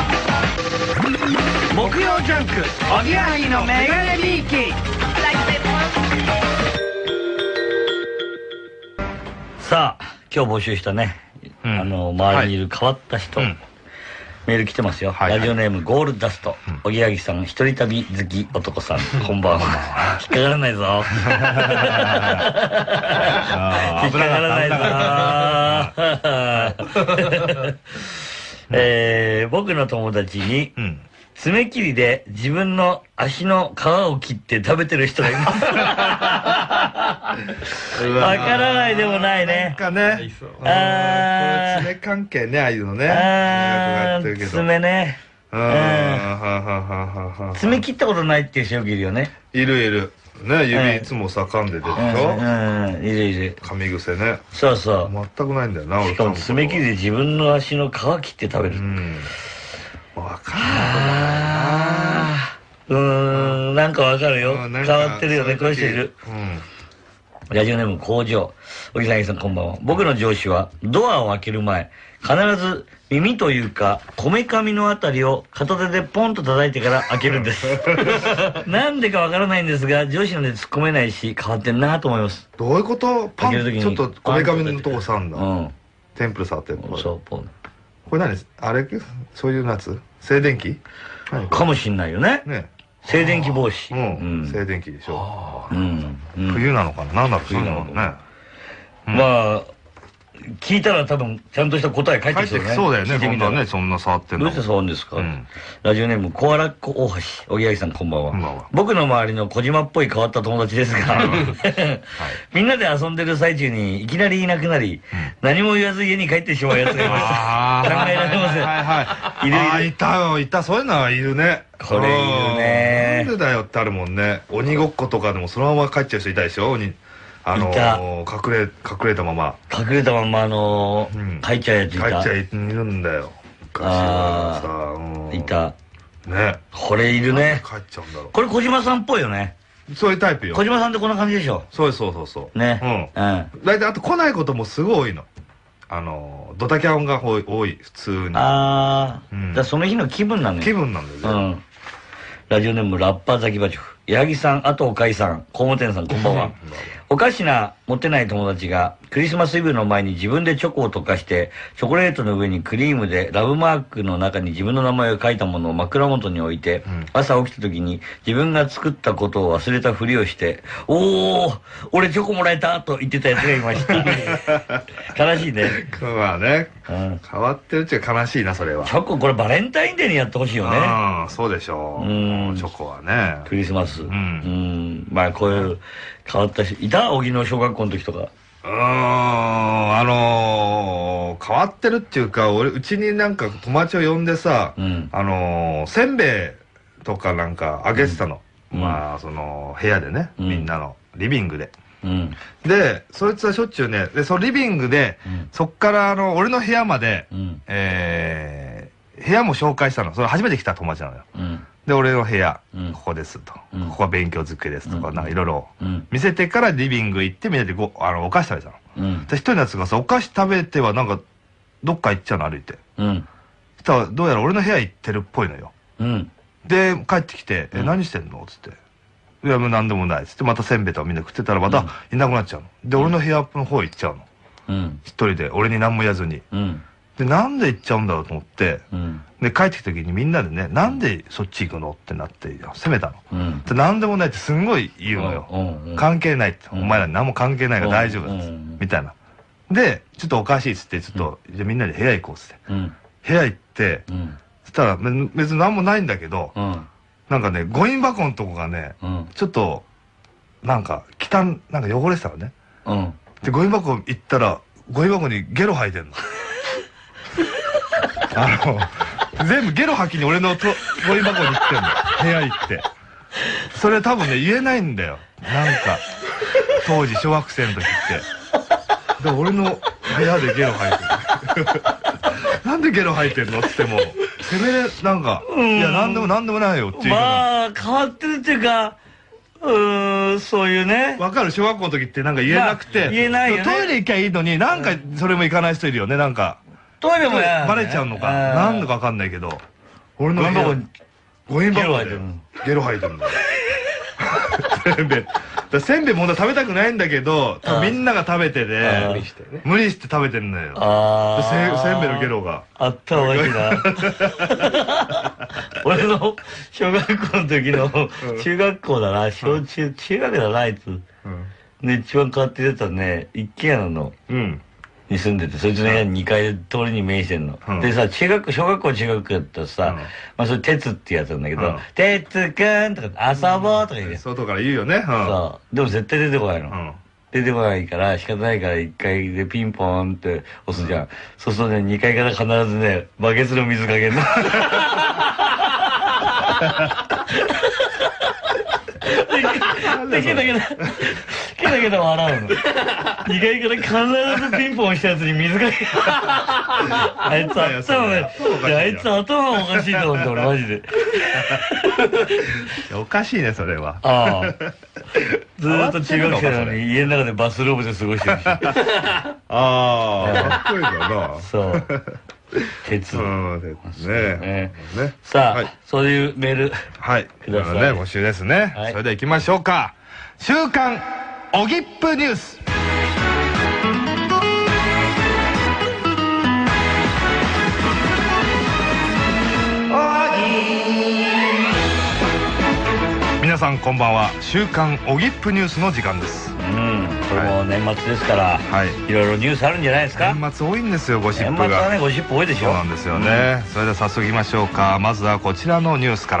木曜ジャンクおぎやはぎのメガネビーキ。 さあ今日募集したね、周りにいる変わった人、メール来てますよ。ラジオネームゴールダスト、おぎやぎさん、一人旅好き男さん、こんばんは。引っかからないぞ。引っかからないぞ。僕の友達に爪切りで自分の足の皮を切って食べてる人がいます。わからないでもないね。 なんかね、これ爪関係ね、ああいうのね。 爪ね。爪切ったことないっていう人よくいるよね。 いるいる。ね、指いつもさ噛んでてでしょ。 いるいる。 噛み癖ね。 そうそう。 全くないんだよな、俺。 しかも爪切りで自分の足の皮切って食べる。 わかんないな。なんかわかるよ。変わってるよね、こういう人いる。ラジオネーム工場。おぎさんこんばんは。僕の上司はドアを開ける前、必ず耳というかこめかみのあたりを片手でポンと叩いてから開けるんです。なんでかわからないんですが、上司なんで突っ込めないし変わってんなと思います。 どういうこと？パンちょっとこめかみのとこ触んだ。テンプル触ってる。 そう、ポン。 これ何？あれそういうやつ？静電気？ かもしんないよね。静電気防止。 静電気でしょ。冬なのかな。なんだろう、冬なのかね。 まあ聞いたら多分ちゃんとした答え返ってきそうね。 そうだよね。そんなね、そんな触ってんの。 どうして触るんですか。ラジオネームコアラッコ大橋、おぎやぎさんこんばんは。僕の周りの小島っぽい変わった友達ですが、みんなで遊んでる最中にいきなりいなくなり、何も言わず家に帰ってしまうやつがいました。考えられません。 いるいた、そういうのはいるね。 これいるね。 なんでだよってあるもんね。鬼ごっことかでもそのまま帰っちゃう人いたでしょ。隠れたまま帰っちゃうやついた。 帰っちゃいるんだよ。昔はさいたね。 これいるね。 帰っちゃうんだろう。 これ小島さんっぽいよね。 そういうタイプよ。 小島さんってこんな感じでしょ。 そうね。 大体あと来ないこともすごい多いの。ドタキャンが多い普通に。 だその日の気分なのよ。 気分なんだよね。 ラジオネームラッパーザキバチョフ、八木さん、あとおかいさん、工務店さん、こんばんは。おかしな持ってない友達がクリスマスイブの前に自分でチョコを溶かしてチョコレートの上にクリームでラブマークの中に自分の名前を書いたものを枕元に置いて、朝起きた時に自分が作ったことを忘れたふりをして「おー俺チョコもらえた!」と言ってたやつがいました。悲しいね。 まあね、変わってるっちゃ悲しいな。それはチョコ、これバレンタインデーにやってほしいよね。 そうでしょう。チョコはね、 クリスマス。まあこういう変わった人いた？荻野小学校の時とか。 変わってるっていうか、うちになんか友達を呼んでさ、せんべいとかなんかあげてたの。まあその部屋でね、みんなのリビングで。でそいつはしょっちゅうね、でそのリビングでそっから俺の部屋まで部屋も紹介したの。それ初めて来た友達なのよ。で俺の部屋ここですと、ここは勉強机ですとかなんかいろいろ見せてからリビング行ってみんなでお菓子食べたの。で一人のやつがさ、お菓子食べてはなんかどっか行っちゃうの、歩いて。そしたらどうやら俺の部屋行ってるっぽいのよ。で帰ってきて「何してんの?」っつって「いやもう何でもない」っつってまたせんべいとかみんな食ってたらまたいなくなっちゃうの。で俺の部屋の方行っちゃうの、一人で俺に何も言わずに。でなんで行っちゃうんだろうと思って、で帰ってきた時にみんなでね「なんでそっち行くの?」ってなって責めたの。で何でもないってすんごい言うのよ。関係ないって、お前ら何も関係ないから大丈夫だっつみたいな。でちょっとおかしいっつってちょっとじゃあみんなで部屋行こうっつって部屋行って、そしたら別に何もないんだけど、なんかねゴミ箱のとこがねちょっとなんかなんか汚れてたのね。でゴミ箱行ったらゴミ箱にゲロ吐いてんの。全部ゲロ吐きに俺のゴミ箱に行ってんの。部屋行ってそれ多分ね言えないんだよ。なんか当時小学生の時ってで俺の部屋でゲロ吐いてる。なんでゲロ吐いてんのって言ってもなんか「いやなんでもないよ」っていう。 まあ変わってるっていうか、そういうね。 わかる？小学校の時ってなんか言えなくて、 言えないよね。 トイレ行きゃいいのになんかそれも行かない人いるよね。なんかトイレもバレちゃうのかなんだかわかんないけど、俺の部屋ゴミ箱でゲロ吐いてるんだよ。 せんべい。せんべいも本当は食べたくないんだけど、みんなが食べてで、無理して食べてんのよ。せんべいのゲロが。 あった方がいいな。俺の小学校の時の、中学校だな、中学だな、あいつ。で、一番変わって出たね、一軒家の、に住んでて、そいつの部屋に2階で通りに面してんの。でさ、小学校中学やったらさ、まあそれ鉄ってやつなんだけど、鉄くんとか遊ぼうとか言うね。 外から言うよね。 そう。でも絶対出てこないの。出てこないから仕方ないから1階でピンポーンって押すじゃん。そうするとね、2階から必ずね、バケツの水かけんの。けど笑うの。2階から必ずピンポンしたやつに水かけ。あいつ頭おかしいと思って、俺マジで。 おかしいね、それは。 ずーっと中学生なのに家の中でバスローブで過ごしてるし。 かっこいいだな。 そう。鉄。 ね。 さあ、そういうメール。 はい。ください。募集ですね。それでは行きましょうか。週刊おぎっぷニュース。皆さんこんばんは。週刊おぎっぷニュースの時間です。 これも年末ですから、いろいろニュースあるんじゃないですか。 年末多いんですよ、ゴシップが。 年末はね、ゴシップ多いでしょ。 そうなんですよね。それでは早速いきましょうか。まずはこちらのニュースから。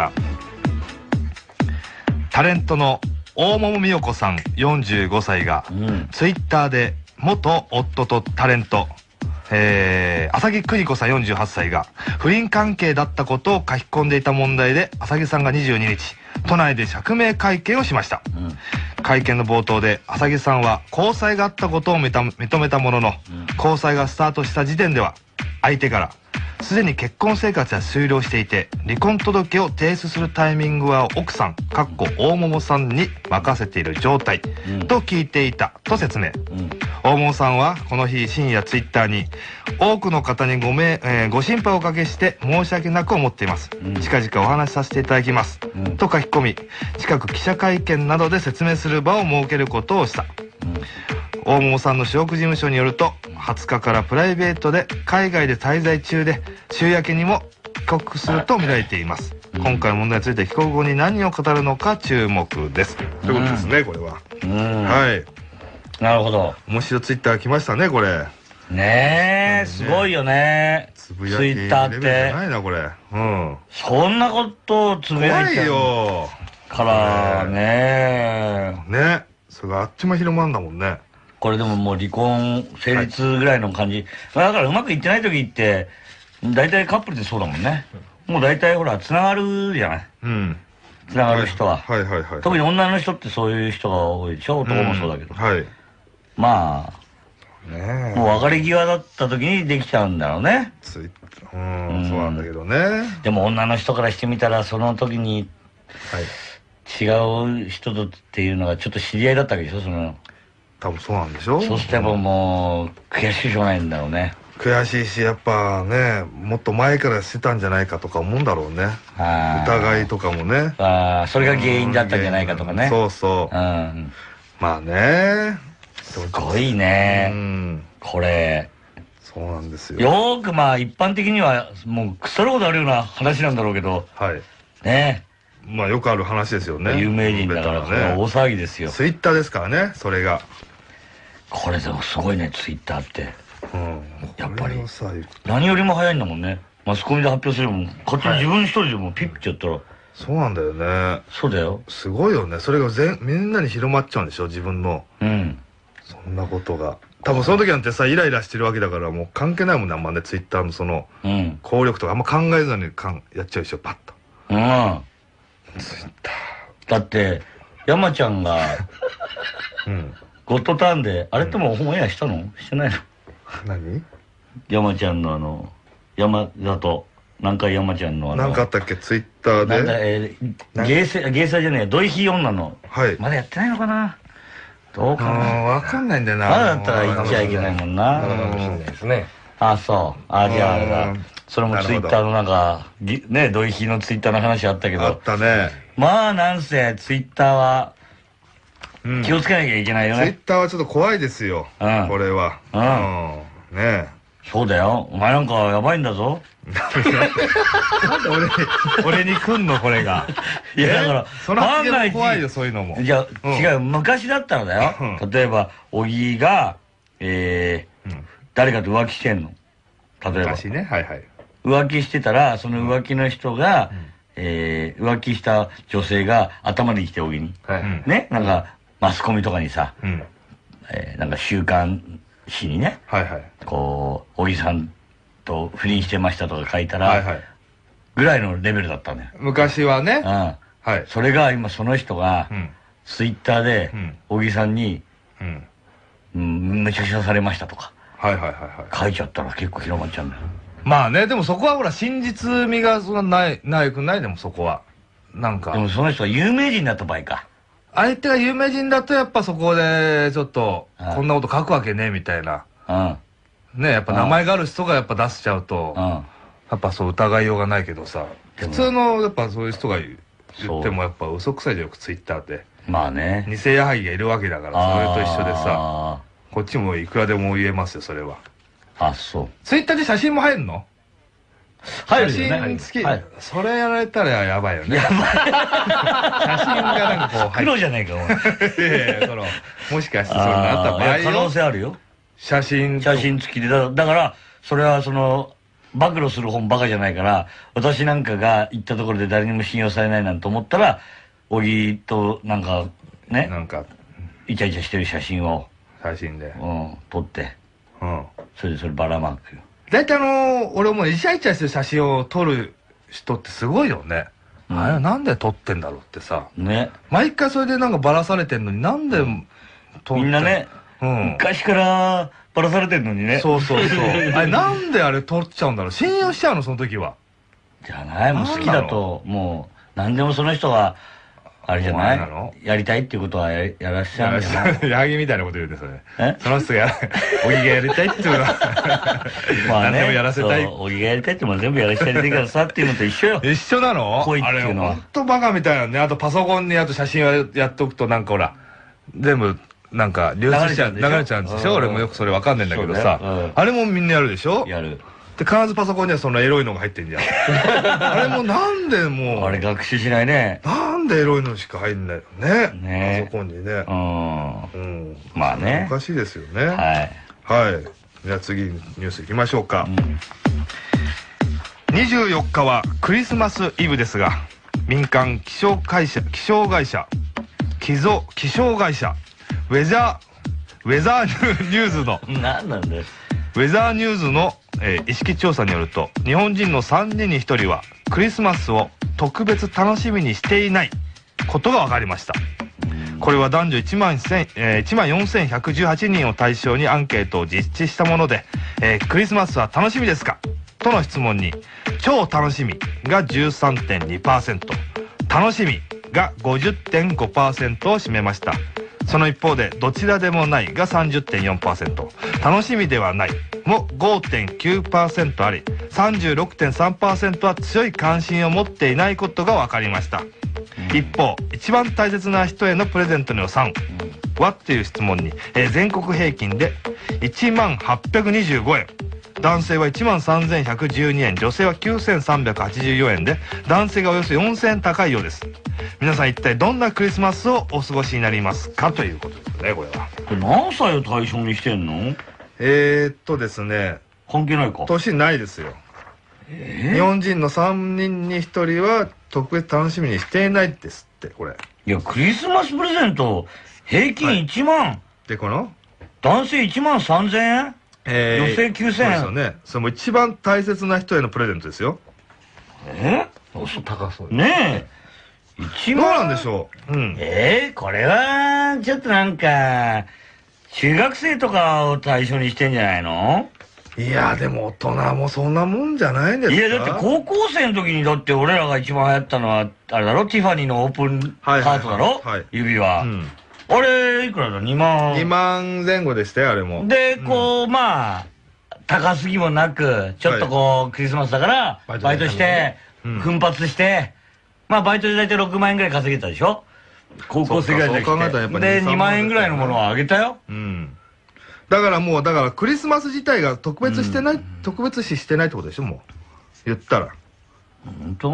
タレントの大桃美代子さん45歳が、ツイッターで元夫とタレント、浅木邦子さん48歳が不倫関係だったことを書き込んでいた問題で、浅木さんが22日都内で釈明会見をしました。会見の冒頭で浅木さんは交際があったことを認めたものの、交際がスタートした時点では相手からすでに結婚生活は終了していて、離婚届を提出するタイミングは奥さん大桃さんに任せている状態、と聞いていたと説明。大桃さんはこの日深夜ツイッターに、多くの方にご心配をおかけして申し訳なく思っています、近々お話しさせていただきます、と書き込み、近く記者会見などで説明する場を設けることをした。大桃さんの所属事務所によると、20日からプライベートで海外で滞在中で、週明けにも帰国すると見られています。今回の問題について帰国後に何を語るのか注目です。ということですね、これは。はい。 なるほど。 面白いツイッター来ましたね、これ。 ねえ、すごいよね。 ツイッターって。ないな、これ。 そんなことをつぶやいてるからね。 ね。それがあっちも広まるんだもんね。 これでももう離婚成立ぐらいの感じ。だからうまくいってない時って、大体カップルってそうだもんね。もう大体ほら、繋がるじゃない。繋がる人は。特に女の人ってそういう人が多いでしょ。男もそうだけど。まあ、もう別れ際だった時にできちゃうんだろうね。 そうなんだけどね。 でも女の人からしてみたら、その時に違う人とっていうのがちょっと知り合いだったわけでしょ、その。 多分そうなんでしょ。 そうしてももう悔しいしょうがないんだろうね。 悔しいし、やっぱね、もっと前からしてたんじゃないかとか思うんだろうね。疑いとかもね。 それが原因だったんじゃないかとかね。 そうそう。まあね。 すごいね。これ。 そうなんですよ。 よくまあ一般的にはもう腐るほどあるような話なんだろうけど。ね。 まあよくある話ですよね。 有名人だからね。大騒ぎですよ。 ツイッターですからね、それが。 これでもすごいね、ツイッターって。やっぱり。何よりも早いんだもんね。マスコミで発表するもん。勝手に自分一人でもピッてやったら。 そうなんだよね。 そうだよ。 すごいよね。それがみんなに広まっちゃうんでしょ、自分の。そんなことが。多分その時なんてさ、イライラしてるわけだから、もう関係ないもんね、あんまね、ツイッターのその、効力とかあんま考えずにやっちゃうでしょ、パッと。ツイッター。だって、山ちゃんが、ゴッドタンで、あれってもうオンエアしたのしてないの？ 何？ 山ちゃんの山里、南海山ちゃんのなんかあったっけ、ツイッターで。 ゲーサーじゃねえ、ドイヒー女の。まだやってないのかな？どうかな？ わかんないんだよな。 まだだったら言っちゃいけないもんな。そう。じゃああれだ。それもツイッターのなんか、ね、ドイヒーのツイッターの話あったけど。 あったね。 まあなんせ、ツイッターは、 気をつけなきゃいけないよね。 ツイッターはちょっと怖いですよ、これは。ねえ。 そうだよ。お前なんかやばいんだぞ。 なんで俺に来んのこれが。 いやだからその発言も怖いよ、そういうのも。 いや違う、昔だったらだよ。例えば小木が誰かと浮気してんの。例えば昔ね、はいはい。 浮気してたら、その浮気の人が浮気した女性が頭に来て小木にね、なんかマスコミとかにさ、なんか週刊誌にね、こう小木さんと不倫してましたとか書いたらぐらいのレベルだったんだよ昔はね。 それが今その人がツイッターで小木さんにめちゃくちゃされましたとか書いちゃったら結構広まっちゃうんだよ。 まあね、でもそこはほら真実味がそんなないくない。でもそこはなんか、 でもその人が有名人だった場合か。 相手が有名人だとやっぱそこでちょっとこんなこと書くわけねみたいなね、やっぱ名前がある人がやっぱ出しちゃうとやっぱそう疑いようがないけどさ、普通のやっぱそういう人が言ってもやっぱ嘘くさいじゃん、よくツイッターで。まあね、偽矢作がいるわけだから、それと一緒でさ、こっちもいくらでも言えますよ、それは。あ、そう。ツイッターで写真も入るの？入るよね。写真好き。それやられたらやばいよね。やばい。写真がなんかこう入って。黒じゃないか、お前。もしかしてそれなった場合。可能性あるよ。写真付きで。だから、それはその、暴露する本バカじゃないから、私なんかが行ったところで誰にも信用されないなんて思ったら、小木となんか、ね。なんか、イチャイチャしてる写真を。写真で。撮って。それでそればらまくよ。大体俺もイチャイチャしてる写真を撮る人ってすごいよね。あれなんで撮ってんだろうってさ。ね。毎回それでなんかばらされてんのになんで撮って。みんなね、昔からばらされてんのにね。そうそうそう。あれなんであれ撮っちゃうんだろう。信用しちゃうの、その時は。じゃない、もう好きだと、もう、何でもその人が、あれじゃない、やりたいっていうことはやらしちゃうんじゃない？矢作みたいなこと言うて、それ。その人が、小木がやりたいっていうのは、まあね、何でもやらせたい。小木がやりたいっても全部やらせたいからさっていうのと一緒よ。一緒なの？恋っていうのは。ほんとバカみたいなね。あとパソコンにあと写真をやっとくとなんかほら、全部、なんか流出しちゃう、流れちゃうんでしょ？俺もよくそれわかんないんだけどさ。あれもみんなやるでしょ？やる。で、必ずパソコンにはそのエロいのが入ってんじゃん。あれもなんでもう。あれ学習しないね。なんでエロいのしか入んないのね。ね。パソコンにね。まあね。おかしいですよね。はい。はい。じゃあ次ニュース行きましょうか。24日はクリスマスイブですが、民間気象会社、ウェザーニューズの。何なんだよ。ウェザーニューズの意識調査によると、日本人の3人に1人はクリスマスを特別楽しみにしていないことが分かりました。これは男女14,118人を対象にアンケートを実施したもので、クリスマスは楽しみですかとの質問に、超楽しみが 13.2%、楽しみが 50.5% を占めました。その一方で、どちらでもないが 30.4%、楽しみではないも 5.9% あり、36.3% は強い関心を持っていないことが分かりました。一方、一番大切な人へのプレゼントの予算はっていう質問に、全国平均で1825円、男性は13,112円、女性は9,384円で、男性がおよそ4,000円高いようです。皆さん一体どんなクリスマスをお過ごしになりますかということですね、これは。これ何歳を対象にしてんの？ですね。関係ないか。年ないですよ。日本人の3人に1人は特別楽しみにしていないですって、これ。いや、クリスマスプレゼント、平均1万。で、この男性13,000円？女性9,000円。そうですよね。それも一番大切な人へのプレゼントですよ。高そうねえ。1万。どうなんでしょう。これは、ちょっとなんか、中学生とかを対象にしてんじゃないの？いや、でも大人もそんなもんじゃないんですか？いや、だって高校生の時にだって俺らが一番流行ったのは、あれだろ？ティファニーのオープンハートだろ？指輪。あれ、いくらだ？ 2 万。2万前後でしたよ、あれも。で、こう、まあ、高すぎもなく、ちょっとこう、クリスマスだから、バイトして、奮発して、まあ、バイトで大体6万円ぐらい稼げたでしょ？ 高校生ぐらいで来そう考えたらやっぱて、で 2 2万円ぐらいのものをあげたよ。 だからクリスマス自体が特別視してないってことでしょ、もう言ったら。 本当？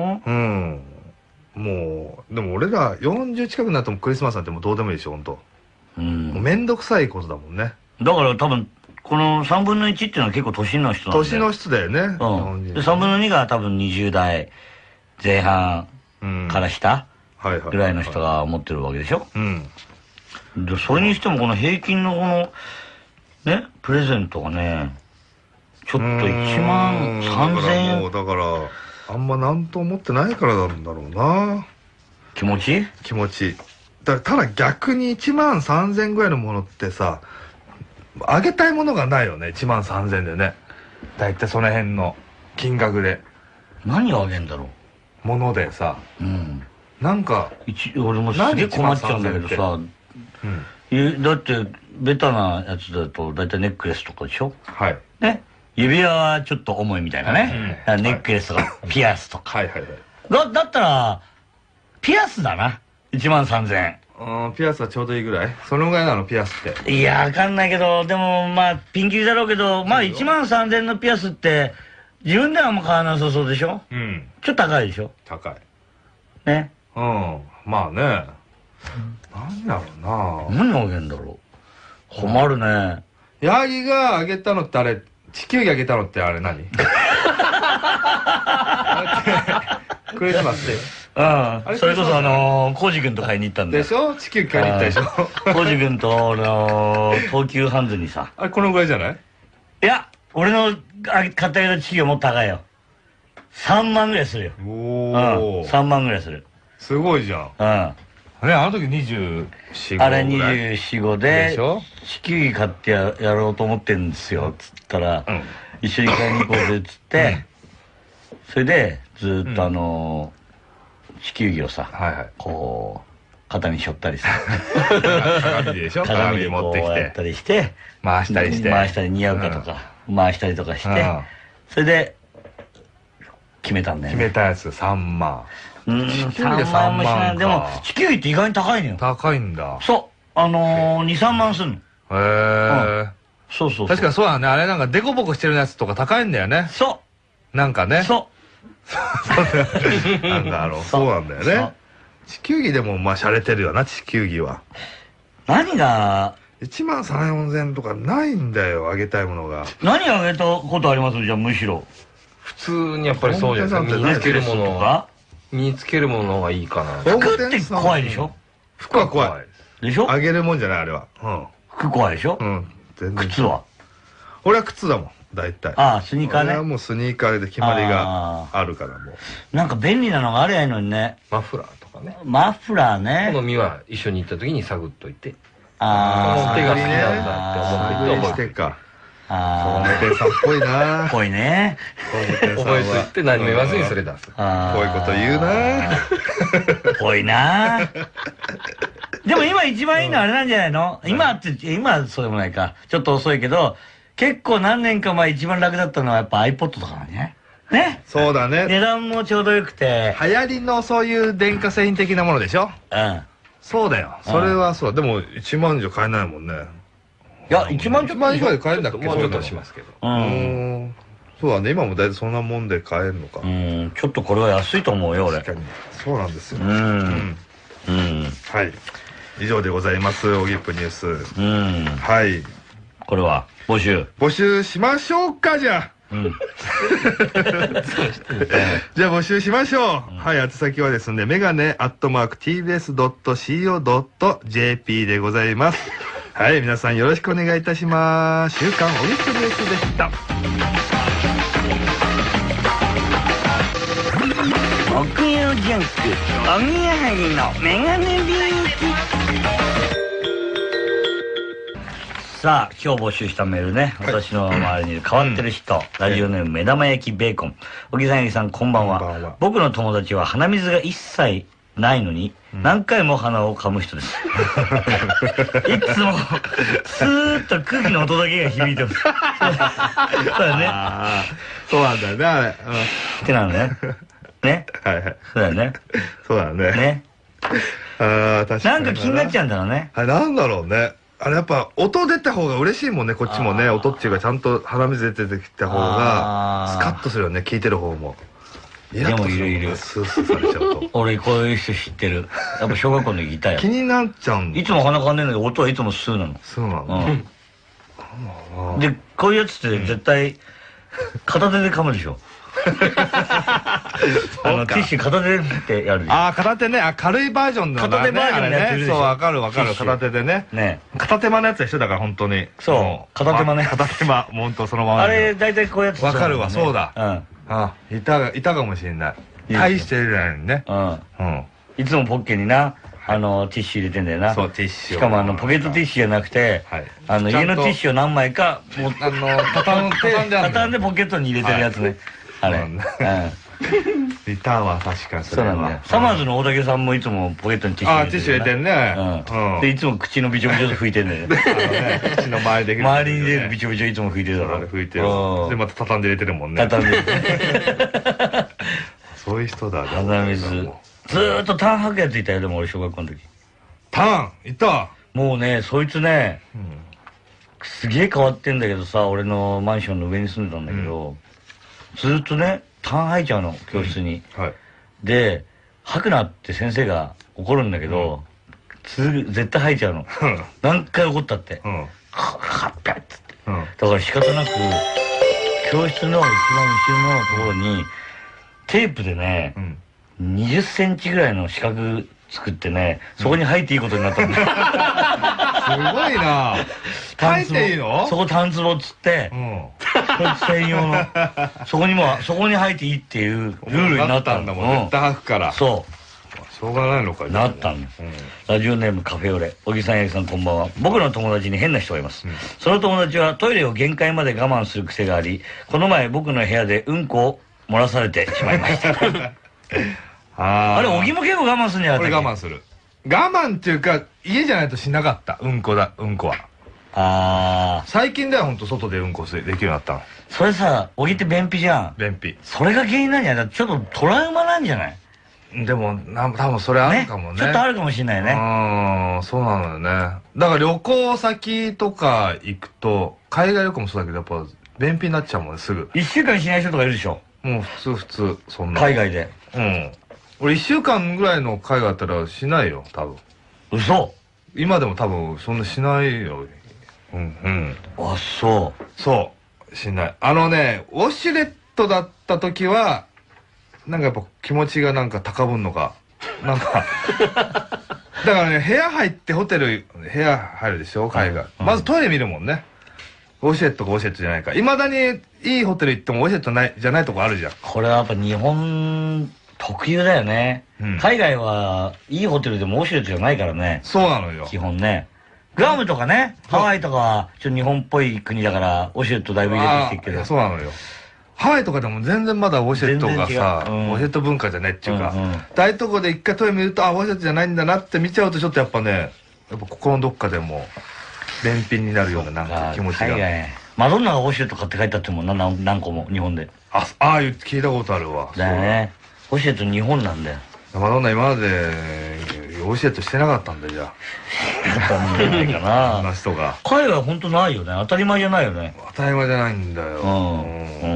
もうでも俺ら40近くなってもクリスマスなんてもうどうでもいいでしょ、本当。もうめんどくさいことだもんね。 だから多分この3分の1っていうのは結構年の人なんで。 年の人だよね。 で3分の2が多分20代前半から下ぐらいの人が持ってるわけでしょ。でそれにしてもこの平均のこのねプレゼントがねちょっと1万3000円。 だからあんまなんと思ってないからなんだろうな。 気持ちだからただ逆に1万3000円ぐらいのものってさ、あげたいものがないよね。1万3000円でね、だいたいその辺の金額で何をあげんだろうものでさ、なんか俺もすげえ困っちゃうんだけどさ、だってベタなやつだとだいたいネックレスとかでしょ。はいね、指輪はちょっと重いみたいなね、ネックレスとかピアスとかだったらピアスだな。1万3000円。 ピアスはちょうどいいぐらい。そのぐらいなのピアスって。 いやわかんないけど、でもまあピンキリだろうけど、まあ1万3000円のピアスって自分ではあんま買わなさそうでしょ。ちょっと高いでしょ。高いね。まあね。何だろうな。 何あげんだろう。困るね。 ヤギがあげたのってあれ、地球儀あげたのってあれ何？クリスマスで。 それこそコージ君と買いに行ったんだよ。 でしょ？地球儀買いに行ったでしょ？ コージ君と東急ハンズにさ。 あれこのぐらいじゃない？ いや、俺の買ってあげた地球儀はもっと高いよ。3万ぐらいするよ。3万ぐらいする。 すごいじゃん。あの時24、5 あれ24、5で地球儀買ってやろうと思ってんですよっつったら、一緒に買いに行こうぜっつって、それでずっと地球儀をさ、こう肩に背負ったりさ、 鏡でしょ、鏡持ってきてやったりして、 回したり似合うかとか回したりとかして、それで決めたんだよね。 決めたやつ3万。 地球儀で3万もしない。でも地球儀って意外に高いのよ。 高いんだ。 そう2、3万すんの。へえ。そう。 確かにそうだね。あれなんかデコボコしてるやつとか高いんだよね。なんかね。なんだろう。そうなんだよね。地球儀でもまあ洒落てるよな、地球儀は。 何が 1万3、4千とかないんだよ、あげたいものが。 何あげたことあります？じゃあむしろ普通にやっぱりそうじゃないですか。身につけるものが身につけるものがいいかな。 服って怖いでしょ。 服は怖いでしょ。 あげるもんじゃないあれは。 服怖いでしょ。 全然。 靴は俺は靴だもん大体。 スニーカーね。 俺はもうスニーカーで決まりがあるからもう。 なんか便利なのがあれやいのにね。 マフラーとかね。 マフラーね。 好みは一緒に行った時に探っといて、この手が好きなんだって思ってしてか。工務店さんっぽいな。 ぽいね。 覚えといて何も言わずにそれ出す。 こういうこと言うな。 ぽいな。でも今一番いいのはあれなんじゃないの？今はそうでもないか。ちょっと遅いけど、結構何年か前一番楽だったのはやっぱ iPod とかだね。ね。 そうだね。 値段もちょうどよくて。 流行りのそういう電化製品的なものでしょ？そうだよ。それはそう。でも1万じゃ買えないもんね。いや、1万以下で買えるんだっけ？ もうちょっとしますけど。 そうだね。今も大体そんなもんで買えるのか。 ちょっとこれは安いと思うよ、俺。 確かに。そうなんですよ。はい。以上でございます。オギップニュース。はい。 これは募集しましょうか、じゃあ。じゃあ募集しましょう。はい、宛先はですね、megane@tbs.co.jp でございます。はい、皆さんよろしくお願いいたします。週刊オギップニュースでした。 木曜ジャンク、おぎやはぎのメガネビーキ。さあ、今日募集したメールね、私の周りにいる変わってる人、ラジオネーム目玉焼きベーコン。小木さん、さん、こんばんは。僕の友達は鼻水が一切ないのに、何回も鼻を噛む人です。いつも、スーッと空気の音だけが響いてます。そうだね。 そうなんだよね、あれ。 ってなのね。ね。そうだよね。 そうだね。 ね。 あ、確かに。 なんか気になっちゃうんだろうね。 あれなんだろうね。あれやっぱ音出た方が嬉しいもんね、こっちもね。音っていうかちゃんと鼻水出てきた方がスカッとするよね、聞いてる方も。 でもいるスースーされちゃうと。 俺こういう人知ってる。やっぱ小学校の時いたよ。 気になっちゃうんだ。 いつも鼻かんでんだけど音はいつもスーなの。 そうなの。 でこういうやつって絶対片手で噛むでしょ。ティッシュ片手ってやる。 ああ、片手ね。軽いバージョンの片手バージョンのやついるでしょ。 そう、わかるわかる。片手でね。片手間のやつでしょ、だから本当に。 そう、片手間ね。 片手間、ほんとそのまま。 あれ大体こういうやつ。 わかるわ、そうだ。いたかもしれない。大してるやんね。 いつもポッケにな、ティッシュ入れてんだよな。 そう、ティッシュ。 しかもポケットティッシュじゃなくて、家のティッシュを何枚か、畳んでポケットに入れてるやつね。あれ。 いたわ、確かにそうなんだよ。サマーズの大竹さんもいつもポケットにティッシュ入れてる。 ティッシュ入れてんね。 で、いつも口のビチョビチョで拭いてんだよね。 口の周りで。 周りに出るビチョビチョいつも拭いてるだろ。 拭いてる。で、また畳んで入れてるもんね。 畳んで入れて。 そういう人だ。 鼻水。ずーっとタン吐くやついたよ、でも俺小学校の時。 タンいた。 もうね、そいつね、すげえ変わってんだけどさ、俺のマンションの上に住んでたんだけど、ずーっとね、タン吐いちゃうの、教室に。で、吐くなって先生が怒るんだけど、絶対吐いちゃうの。何回怒ったって。はっぺっつって。だから仕方なく、教室の一番後ろのところに、テープでね、20センチぐらいの四角作ってね、そこに入っていいことになったんだよ。 すごいな。入っていいの？ そこタンツボっつって、専用の、そこに入っていいっていうルールになったんだもん。絶対吐くから。 そう。 しょうがないのか。 なったんだ。ラジオネームカフェオレ。小木さん、八木さん、こんばんは。僕の友達に変な人がいます。その友達はトイレを限界まで我慢する癖があり、この前僕の部屋でうんこを漏らされてしまいました。あれ、小木も結構我慢するんじゃない？ 俺我慢する。我慢っていうか、家じゃないとしなかった。うんこは。最近ではほんと外でうんこできるようになったの。 それさ、小木って便秘じゃん。 便秘。 それが原因なんじゃない？ちょっとトラウマなんじゃない？ でも、多分それあるかもね。 ちょっとあるかもしれないね。 そうなのよね。だから旅行先とか行くと、海外旅行もそうだけど、やっぱ便秘になっちゃうもんね、すぐ。 1週間しない人とかいるでしょ？ もう普通、そんな。 海外で。 俺1週間ぐらいの海外だったらしないよ、多分。 嘘？ 今でも多分そんなしないよ。 あ、そう。 そう。しない。ウォシュレットだった時は、なんかやっぱ気持ちがなんか高ぶんのか。なんか。だからね、部屋入って部屋入るでしょ、海外。まずトイレ見るもんね。ウォシュレットかウォシュレットじゃないか。いまだにいいホテル行ってもウォシュレットじゃないとこあるじゃん。 これはやっぱ日本特有だよね。海外はいいホテルでもウォシュレットじゃないからね。 そうなのよ。 基本ね。グアムとかね、ハワイとかはちょっと日本っぽい国だからウォシュレットだいぶ入れてきてるけど。 そうなのよ。ハワイとかでも全然まだウォシュレットがさ、ウォシュレット文化じゃないっていうか、ああいうとこで一回トイレ見ると、ウォシュレットじゃないんだなって見ちゃうとちょっとやっぱね、やっぱ心のどっかでも便秘になるようななんか気持ちが。 マドンナがウォシュレット買って帰ったっても何個も日本で。 ああ聞いたことあるわ。 だよね。ウォシュレット日本なんだよ。 マドンナ今までウォシュレットしてなかったんだよ、じゃあ。 ないかな。 あんな人が。 海外は本当ないよね。当たり前じゃないよね。 当たり前じゃないんだよ。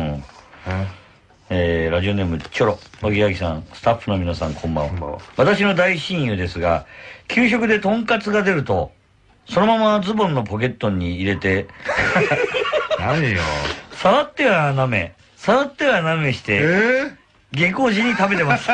ラジオネームチョロ。小木さん、スタッフの皆さんこんばんは。私の大親友ですが、給食でとんかつが出ると、そのままズボンのポケットに入れて何よ。 触っては舐めして、下校時に食べてました。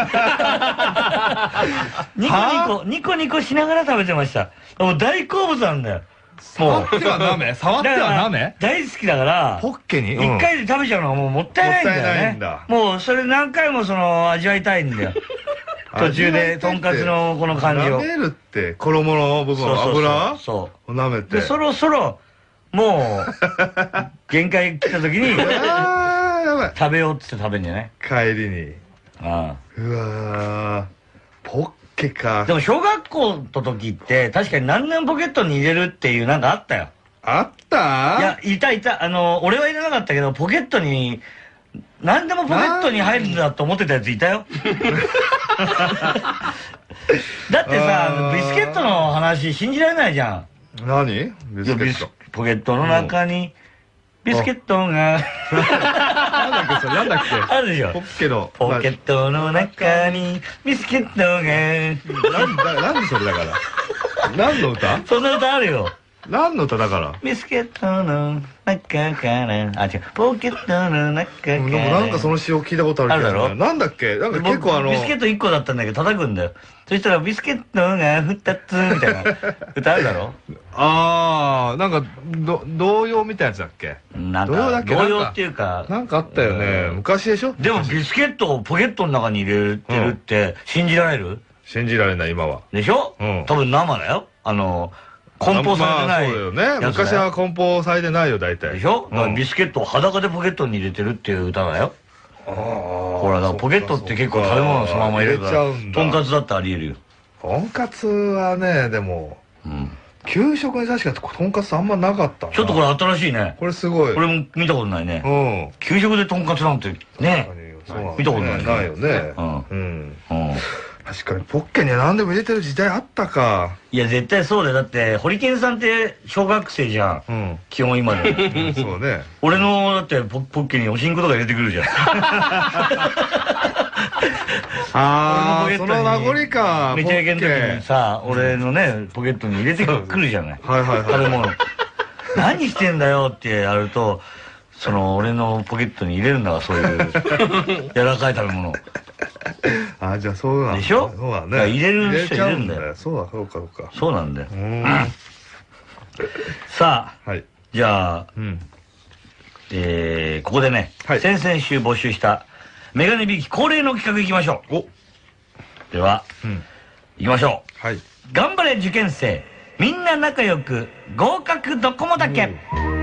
ニコニコしながら食べてました。もう大好物なんだよ。 触っては舐め大好きだから、 ポッケに一回で食べちゃうのがもうもったいないんだよね。もうそれ何回も味わいたいんだよ。途中でとんかつのこの感じを。 舐めるって、衣の部分、油そう舐めて。 で、そろそろ、もう、限界来た時に、食べようって食べるんじゃない？ 帰りに。うわポッケか。 でも小学校の時って確かに何でもポケットに入れるっていうなんかあったよ。 あった？ いや、いた。俺は入れなかったけど、ポケットに、何でもポケットに入るんだと思ってたやついたよ。 だってさ、ビスケットの話信じられないじゃん。 何？ビスケット。 ポケットの中にビスケットがなんだっけそれ、なんだっけあるでしょ。 ポッケのポケットの中にビスケットが何それだから何の歌？ そんな歌あるよ。 何の歌だから？ ビスケットの中から、あ、違う、ポケットの中から。 でもなんかその詩を聞いたことあるけど。あるだろ？なんだっけ？なんか結構ビスケット1個だったんだけど叩くんだよ。そしたらビスケットが2つみたいな歌あるだろ？ ああ、なんか童謡みたいなやつだっけ？ なんか童謡っていうかなんかあったよね。昔でしょ？ でもビスケットをポケットの中に入れてるって信じられる？ 信じられない今は。 でしょ？多分生だよ。梱包されてない。 そうだよね。昔は梱包されてないよ、大体。 でしょ？ビスケットを裸でポケットに入れてるっていう歌だよ。ほら、だからポケットって結構食べ物そのまま入れるから、とんかつだってあり得るよ。 とんかつはね、でも、給食に確かとんかつあんまなかった。 ちょっとこれ新しいね。 これすごい。 俺も見たことないね。給食でとんかつなんてね、見たことない。 ないよね。確かにポッケには何でも入れてる時代あったか。 いや絶対そうだよ。だってホリケンさんって小学生じゃん、基本今で。 そうね。 俺のだってポッケにおしんことか入れてくるじゃん。 ああ、その名残か。 めちゃイケの時にさ、俺のねポケットに入れてくるじゃない、食べ物。何してんだよってやると、その俺のポケットに入れるんだわ、そういう柔らかい食べ物。 あ、じゃあそうなんだ。 でしょ？ そうだね。 入れる人いるんだよ。 そうだ、そうか、そうか。 そうなんだよ。さあ、じゃあ、ここでね、先々週募集したメガネビーキ恒例の企画いきましょう。では、いきましょう。頑張れ受験生、みんな仲良く合格ドコモだけ。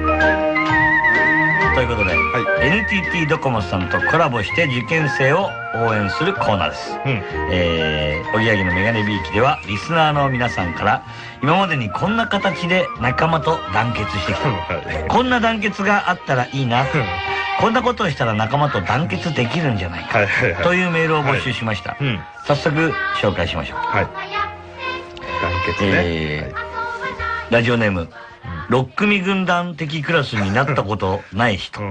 ということで、NTT ドコモさんとコラボして受験生を応援するコーナーです。おぎやはぎのメガネビーキではリスナーの皆さんから今までにこんな形で仲間と団結してきた、こんな団結があったらいいな、こんなことをしたら仲間と団結できるんじゃないかというメールを募集しました。早速紹介しましょう。団結ね。ラジオネーム6組軍団的クラスになったことない人。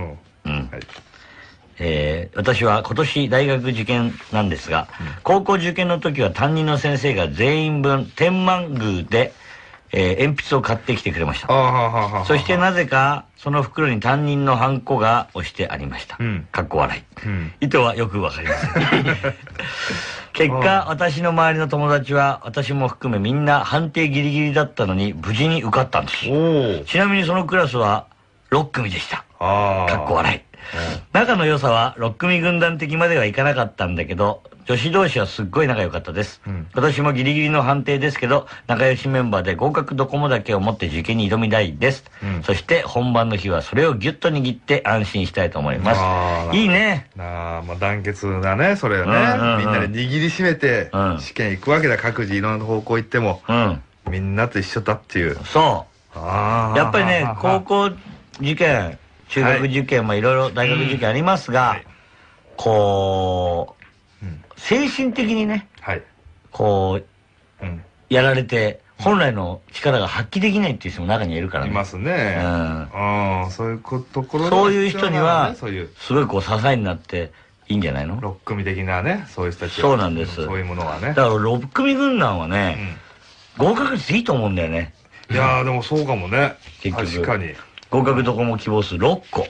私は今年大学受験なんですが、高校受験の時は担任の先生が全員分天満宮で、鉛筆を買ってきてくれました。そしてなぜかその袋に担任のハンコが押してありました。かっこ笑い。意図はよくわかりません。結果、私の周りの友達は私も含めみんな判定ギリギリだったのに無事に受かったんです。ちなみにそのクラスは6組でした。かっこ笑い。仲の良さは6組軍団的まではいかなかったんだけど、女子同士はすっごい仲良かったです。今年もギリギリの判定ですけど、仲良しメンバーで合格ドコモだけを持って受験に挑みたいです。そして本番の日はそれをギュッと握って安心したいと思います。いいね。 まあ団結だね、それはね。みんなで握りしめて試験行くわけだ。各自いろんな方向行ってもみんなと一緒だっていう。 そう。やっぱりね、高校受験、中学受験もいろいろ大学受験ありますが、こう精神的にね、こうやられて本来の力が発揮できないっていう人も中にいるからね。 いますね。そういうところそういう人にはすごいこう支えになっていいんじゃないの ？6組的なね、そういう人たち。 そうなんです。 そういうものはね。 だから6組軍団はね、合格率いいと思うんだよね。 いやーでもそうかもね。確かに。 合格どこも希望数6個。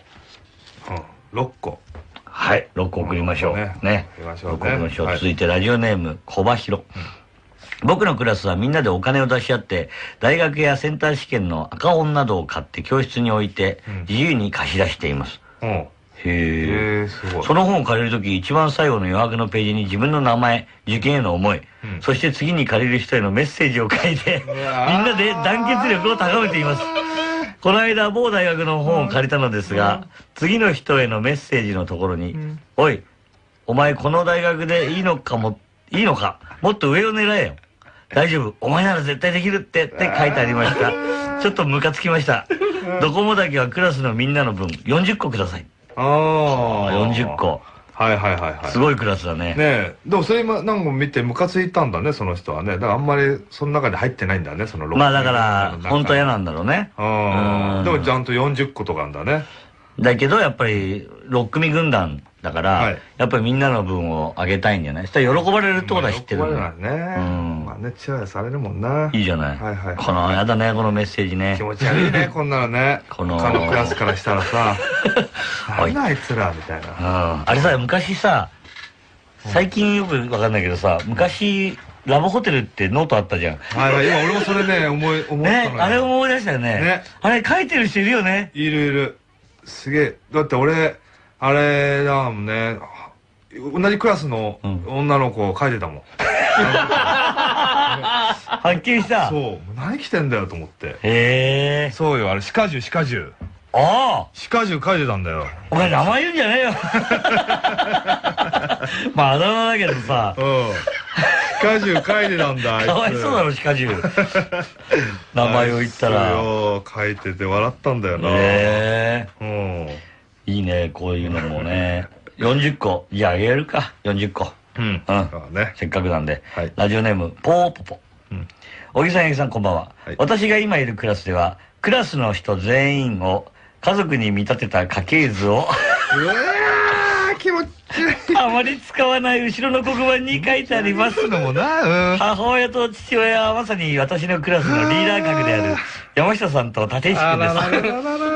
6個。 はい、6個送りましょう。ね。6個送りましょう。続いてラジオネーム小葉ひろ。僕のクラスはみんなでお金を出し合って、大学やセンター試験の赤本などを買って教室に置いて、自由に貸し出しています。へえ。その本を借りるとき、一番最後の余白のページに自分の名前、受験への思い、そして次に借りる人へのメッセージを書いて、みんなで団結力を高めています。この間、某大学の本を借りたのですが、次の人へのメッセージのところに、おい、お前この大学でいいのかもっと上を狙えよ。大丈夫、お前なら絶対できるって書いてありました。ちょっとムカつきました。ドコモだけはクラスのみんなの分40個ください。40個。 はいはいはいはい。 すごいクラスだね。 ねえ、でもそれ今なんか見てムカついたんだね、その人はね。だからあんまりその中で入ってないんだね、そのまあだから本当は嫌なんだろうね。 でもちゃんと40個とかあんだね。 だけどやっぱり6組軍団だから、やっぱりみんなの分をあげたいんじゃない？そしたら喜ばれるってことは知ってるんだよ。 喜ばれないね。まあね、チヤホヤされるもんな。 いいじゃない。 はいはい。 このやだね、このメッセージね。 気持ち悪いね、こんなのね。他のクラスからしたらさ、なんだあいつらみたいな。 あれさ、昔さ、最近よくわかんないけどさ、昔ラブホテルってノートあったじゃん。 今俺もそれね思ったのよ。 あれ思い出したよね。あれ書いてる人いるよね。 いるいる。すげえ。だって俺あれだもんね。同じクラスの女の子書いてたもん。 発見した。 そう。何着てんだよと思って。 へえ。 そうよ、あれ歯科獣。 ああ。 歯科獣書いてたんだよ。 お前名前言うんじゃねえよ。まああだ名だけどさ。 歯科獣書いてたんだ。 かわいそうだろ、歯科獣。名前を言ったら。 書いてて笑ったんだよな。 へえ。いいね、こういうのもね。40個。じゃああげるか、40個。せっかくなんで。ラジオネーム、ポーポポ。小木さん、八木さん、こんばんは。私が今いるクラスでは、クラスの人全員を家族に見立てた家系図を気持ち悪い。 あまり使わない後ろの黒板に書いてあります。母親と父親はまさに私のクラスのリーダー格である山下さんと立石君です。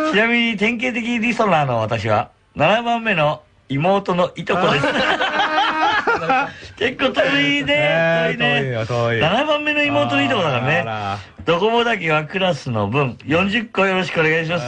ちなみに典型的リソナーの私は7番目の妹のいとこです。結構遠いね。7番目の妹のいとこだからね。ドコモだけはクラスの分40個よろしくお願いします。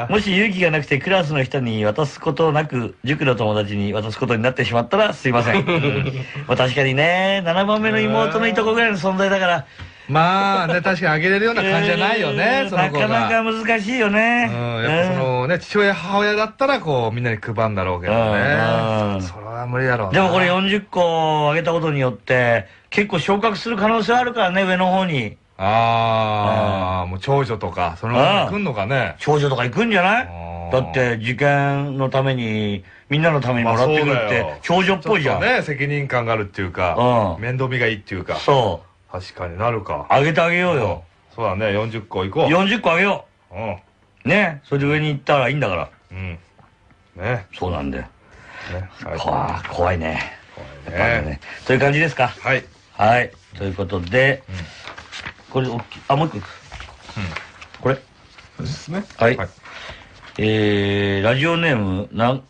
もし勇気がなくてクラスの人に渡すことなく塾の友達に渡すことになってしまったらすいません。まあ確かにね、7番目の妹のいとこぐらいの存在だから、 まあね、確かにあげれるような感じじゃないよね、 なかなか難しいよね。 やっぱそのね、父親母親だったらこうみんなに配るんだろうけどね。それは無理だろうな。 でもこれ40個あげたことによって結構昇格する可能性あるからね、上の方に。 もう長女とかそのまま来んのかね。 長女とか行くんじゃない？だって受験のためにみんなのためにもらってくるって長女っぽいじゃんね。責任感があるっていうか、面倒見がいいっていうか。 そう、 確かになるか。 あげてあげようよ。 そうだね、40個いこう。 40個あげよう。ね、それで上に行ったらいいんだから。 ね、 そうなんだよ。怖いね。という感じですか。 はい。 はい、ということで、これ、あ、もう一個いく。これですね。 はい。ラジオネーム、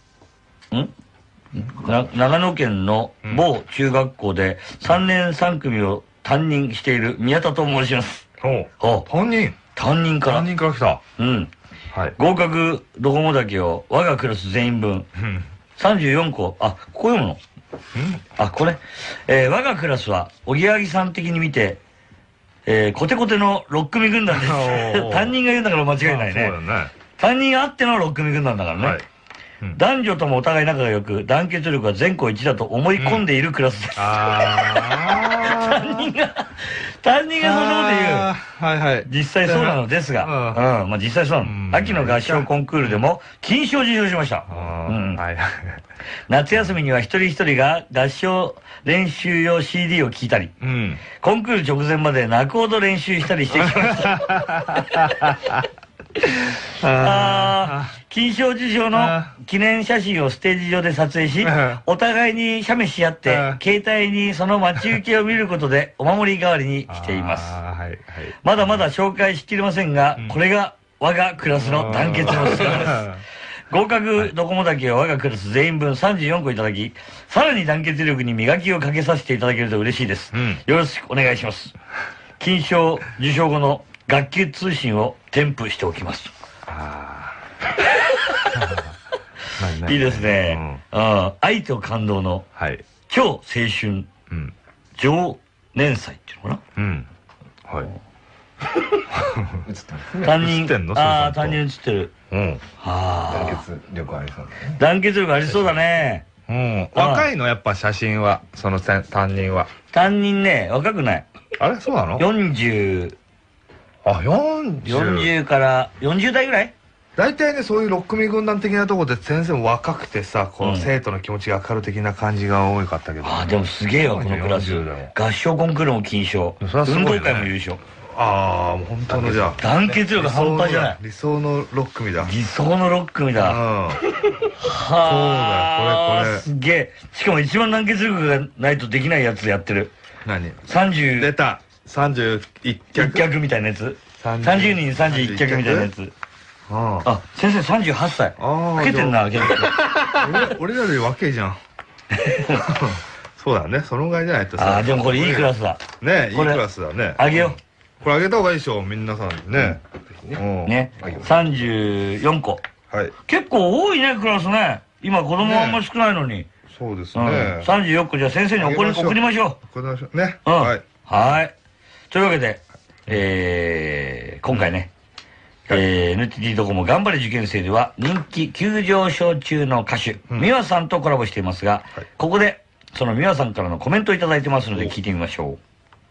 長野県の某中学校で3年3組を担任している宮田と申します。 担任から。 担任から来た。 合格ドコモだけを我がクラス全員分。34個。あ、こういうもの。あ、これ。我がクラスは、おぎやはぎさん的に見て、コテコテの6組軍団です。担任が言うんだから間違いないね。担任あっての6組軍団だからね。男女ともお互い仲が良く、団結力は全校一だと思い込んでいるクラスです。担任がそんなこと言う。実際そうなのですが、まあ実際そうなの。秋の合唱コンクールでも金賞を受賞しました。夏休みには一人一人が合唱練習用 CD を聴いたり、コンクール直前まで泣くほど練習したりしてきました。金賞受賞の記念写真をステージ上で撮影し、お互いに写メし合って、携帯にその待ち受けを見ることでお守り代わりにしています。まだまだ紹介しきれませんが、これが我がクラスの団結の姿です。合格ドコモだけを我がクラス全員分34個いただき、さらに団結力に磨きをかけさせていただけると嬉しいです。よろしくお願いします。金賞受賞後の学級通信を添付しておきます。いいですね。愛と感動の超青春常年祭っていうのかな。担任映ってる。 団結力ありそうだね。 団結力ありそうだね。 若いのやっぱ写真は、その担任は。 担任ね、若くない。 あれそうなの？ 40。40から40代ぐらい？ 大体ねそういう6組軍団的なところで先生も若くてさ、この生徒の気持ちが明る的な感じが多かったけど、 でもすげえわこのクラス。合唱コンクールも金賞、運動会も優勝。 ああ、もう本当のじゃあ団結力半端じゃない。 理想の6組だ。 理想の6組だ。はあ、これすげえ。しかも一番団結力がないとできないやつでやってる。 何 ？30 出た31 脚みたいなやつ。30人31脚みたいなやつ。あ、先生38歳。老けてんな、結構。 俺らより若いじゃん。そうだね、そのぐらいじゃないとさ。 でもこれいいクラスだ。 ね、いいクラスだね。 あげよう。 これあげた方がいいでしょ、皆さんにね。 ね、34個。結構多いね、クラスね。今子供あんまり少ないのに。 そうですね。 34個じゃあ先生に送りましょう。 送りましょう。ね。 はい。というわけで、今回ね、NTT ドコモ頑張れ受験生では人気急上昇中の歌手、美和さんとコラボしていますが、ここでその美和さんからのコメントをいただいてますので聞いてみましょう。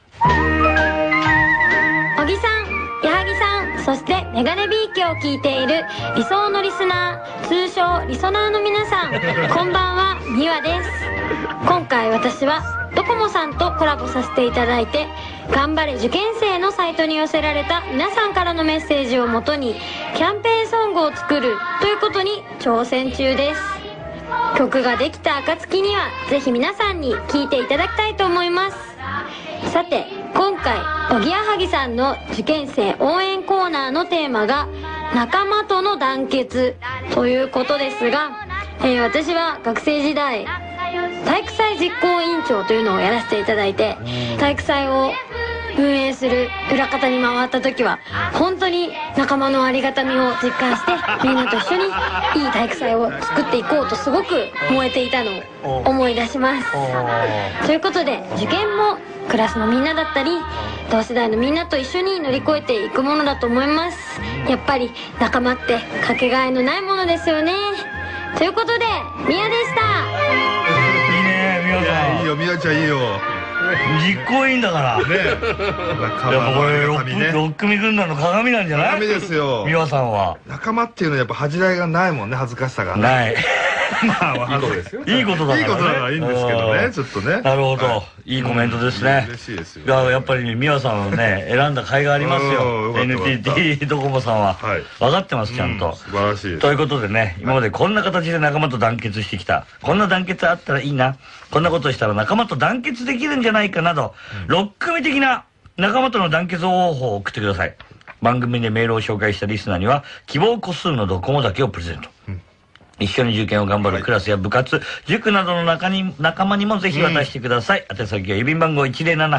小木さん、矢作さん、そしてメガネビーキを聞いている理想のリスナー、通称リソナーの皆さん、こんばんは、美和です。今回私はドコモさんとコラボさせていただいて、頑張れ受験生のサイトに寄せられた皆さんからのメッセージをもとにキャンペーンソングを作るということに挑戦中です。曲ができた暁にはぜひ皆さんに聴いていただきたいと思います。さて、今回おぎやはぎさんの受験生応援コーナーのテーマが仲間との団結ということですが、私は学生時代体育祭実行委員長というのをやらせていただいて、体育祭を運営する裏方に回った時は本当に仲間のありがたみを実感して、みんなと一緒にいい体育祭を作っていこうとすごく燃えていたのを思い出します。ということで、受験もクラスのみんなだったり同世代のみんなと一緒に乗り越えていくものだと思います。やっぱり仲間ってかけがえのないものですよね。ということで、みやでした。 いいね、みやさん。 いいよ、みやちゃんいいよ。 実行委員だからね。やっぱこれ6組軍団の鏡なんじゃない？ 鏡ですよ、 美和さんは。 仲間っていうのはやっぱ恥じらいがないもんね、恥ずかしさがない。 まあ、そうですよ。 いいことだからね。 いいことだからいいんですけどね、ちょっとね。 なるほど、いいコメントですね。 嬉しいですよ。 やっぱり美和さんをね、選んだ甲斐がありますよ。NTT ドコモさんは分かってます、ちゃんと。 素晴らしい。 ということでね、今までこんな形で仲間と団結してきた、こんな団結あったらいいな、こんなことしたら仲間と団結できるんじゃないかなど、6組的な仲間との団結方法を送ってください。番組でメールを紹介したリスナーには希望個数のドコモだけをプレゼント。一緒に受験を頑張るクラスや部活、塾などの仲間にもぜひ渡してください。宛先は郵便番号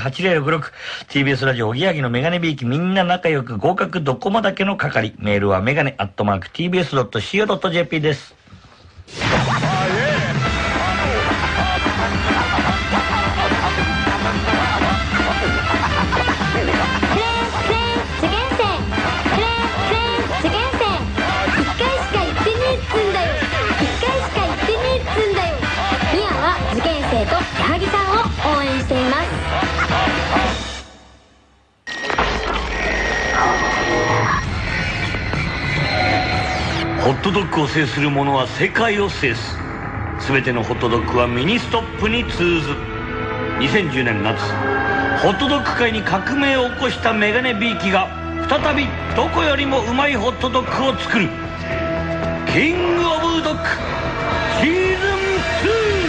107-8066、TBS ラジオおぎやはぎのメガネビーキ、みんな仲良く合格ドコモだけの係。メールはメガネ@tbs.co.jp です。 と矢作さんを応援しています。 ホットドッグを制する者は世界を制す。全てのホットドッグはミニストップに通ず。2010年夏、ホットドッグ界に革命を起こしたメガネビーキが再びどこよりもうまいホットドッグを作る。キングオブドッグシーズン2。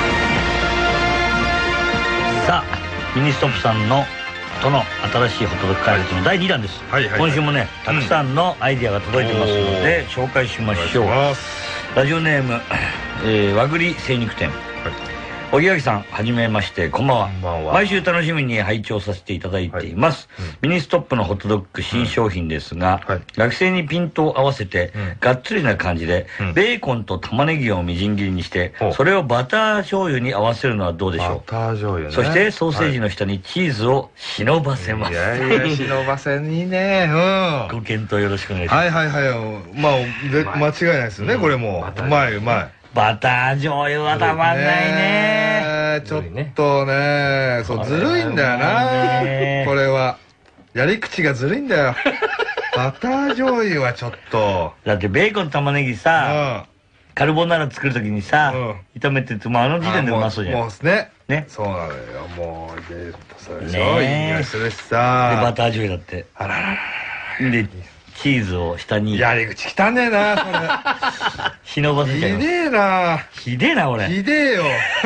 さあ、ミニストップさんのとの新しいホットドッグ開発の第2弾です。今週もね、たくさんのアイディアが届いてますので紹介しましょう。ラジオネーム、和栗精肉店。おぎやはぎさん、はじめまして、こんばんは。毎週楽しみに拝聴させていただいています。ミニストップのホットドッグ新商品ですが、学生にピントを合わせて、がっつりな感じで、ベーコンと玉ねぎをみじん切りにして、それをバター醤油に合わせるのはどうでしょう。 バター醤油ね。 そしてソーセージの下にチーズを忍ばせます。 いやいや、忍ばせにね。 ご検討よろしくお願いします。 はいはいはい。まあ、間違いないですよね、これも。うまいうまい。 バター醤油はたまんないね。 ちょっとね、そう、ずるいんだよな。これは。やり口がずるいんだよ。 バター醤油はちょっと。 だってベーコン玉ねぎさ、カルボナーラ作るときにさ、炒めてて、もうあの時点でうまそうじゃん。 もうね。 ね。 そうなのよ。もう、そうでしょ。いい匂いするしさ。 で、バター醤油だって。 あららら。 で、チーズを下に。 やり口汚ねえな、これ。 忍ばせちゃう。 ひでえな。 ひでえな、俺。 ひでえよ。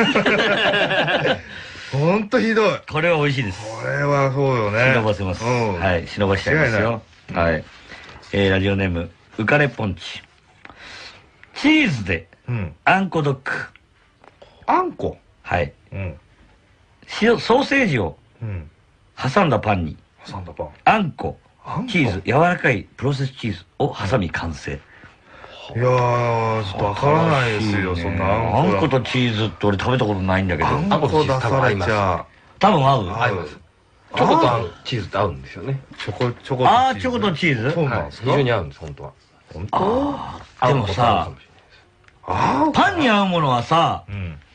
ほんとひどい。 これは美味しいです。 これはそうよね。 忍ばせます。はい、忍ばしちゃいますよ。はい。ラジオネーム、浮かれポンチ。チーズで、あんこドッグ。 あんこ？ はい。ソーセージを挟んだパンに、あんこ、チーズ、柔らかいプロセスチーズを挟み完成。 いやー、ちょっとわからないですよ、そんなあんことチーズって俺食べたことないんだけど。 あんこ出されちゃ多分合う？ 合います。チョコとチーズって合うんですよね。 チョコとああ、チョコとチーズ？ そうなんですか？ 非常に合うんです、本当は。 本当？ でもさ、パンに合うものはさ、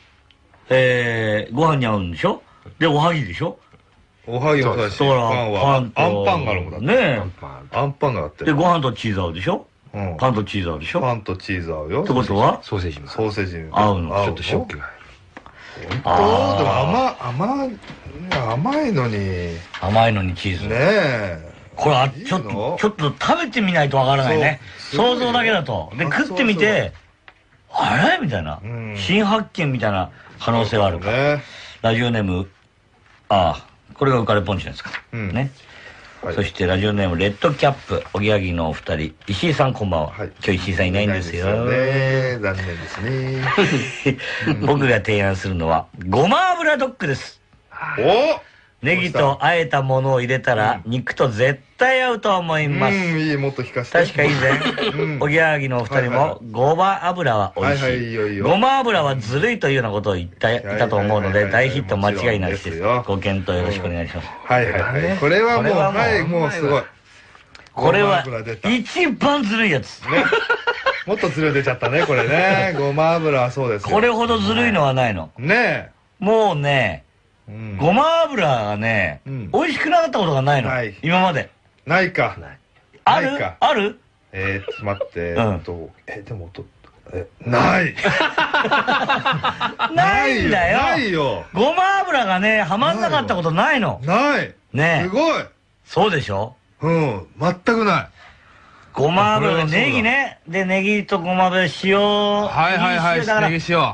ご飯に合うんでしょ？で、おはぎでしょ？ おはぎもそうだし、パンは、アンパンがあるもんだって。 ねアンパンがあって。 で、ご飯とチーズ合うでしょ？パンとチーズ合うでしょ？ パンとチーズ合うよ。 ってことはソーセージも。 ソーセージ合うの。 ちょっと塩気が入る。でも甘いのに。 甘いのにチーズ。 ねえ。 これ、ちょっと食べてみないとわからないね。想像だけだと。で、食ってみて、あれみたいな。新発見みたいな可能性はあるから。ラジオネーム、これが浮かれポンチですか。ね。そしてラジオネーム、レッドキャップ、おぎやはぎのお二人、石井さんこんばんは。今日石井さんいないんですよ。 残念ですね。 僕が提案するのは、ごま油ドッグです。 お！ ネギと和えたものを入れたら、肉と絶対合うと思います。 いい、もっと聞かせて。 確か以前、おぎやはぎのお二人も、ごま油は美味しい。ごま油はずるいというようなことを言っていたと思うので、大ヒット間違いなしです。ご検討よろしくお願いします。 はいはいはい。これはもう、はい、もうすごい。 これは、一番ずるいやつ。 もっとずる出ちゃったね、これね。ごま油はそうですよ。 これほどずるいのはないの。 ねえ。もうね、ごま油がね、美味しくなかったことがないの。今まで。 ないか。 ある？ある？ ちょっと待って。でも、ない。 ないんだよ。 ないよ。 ごま油がね、はまんなかったことないの。 ない。 ねすごい。 そうでしょ？ 全くない。 ごま油でネギね。で、ネギとごま油塩。 はいはいはい、ネギ塩。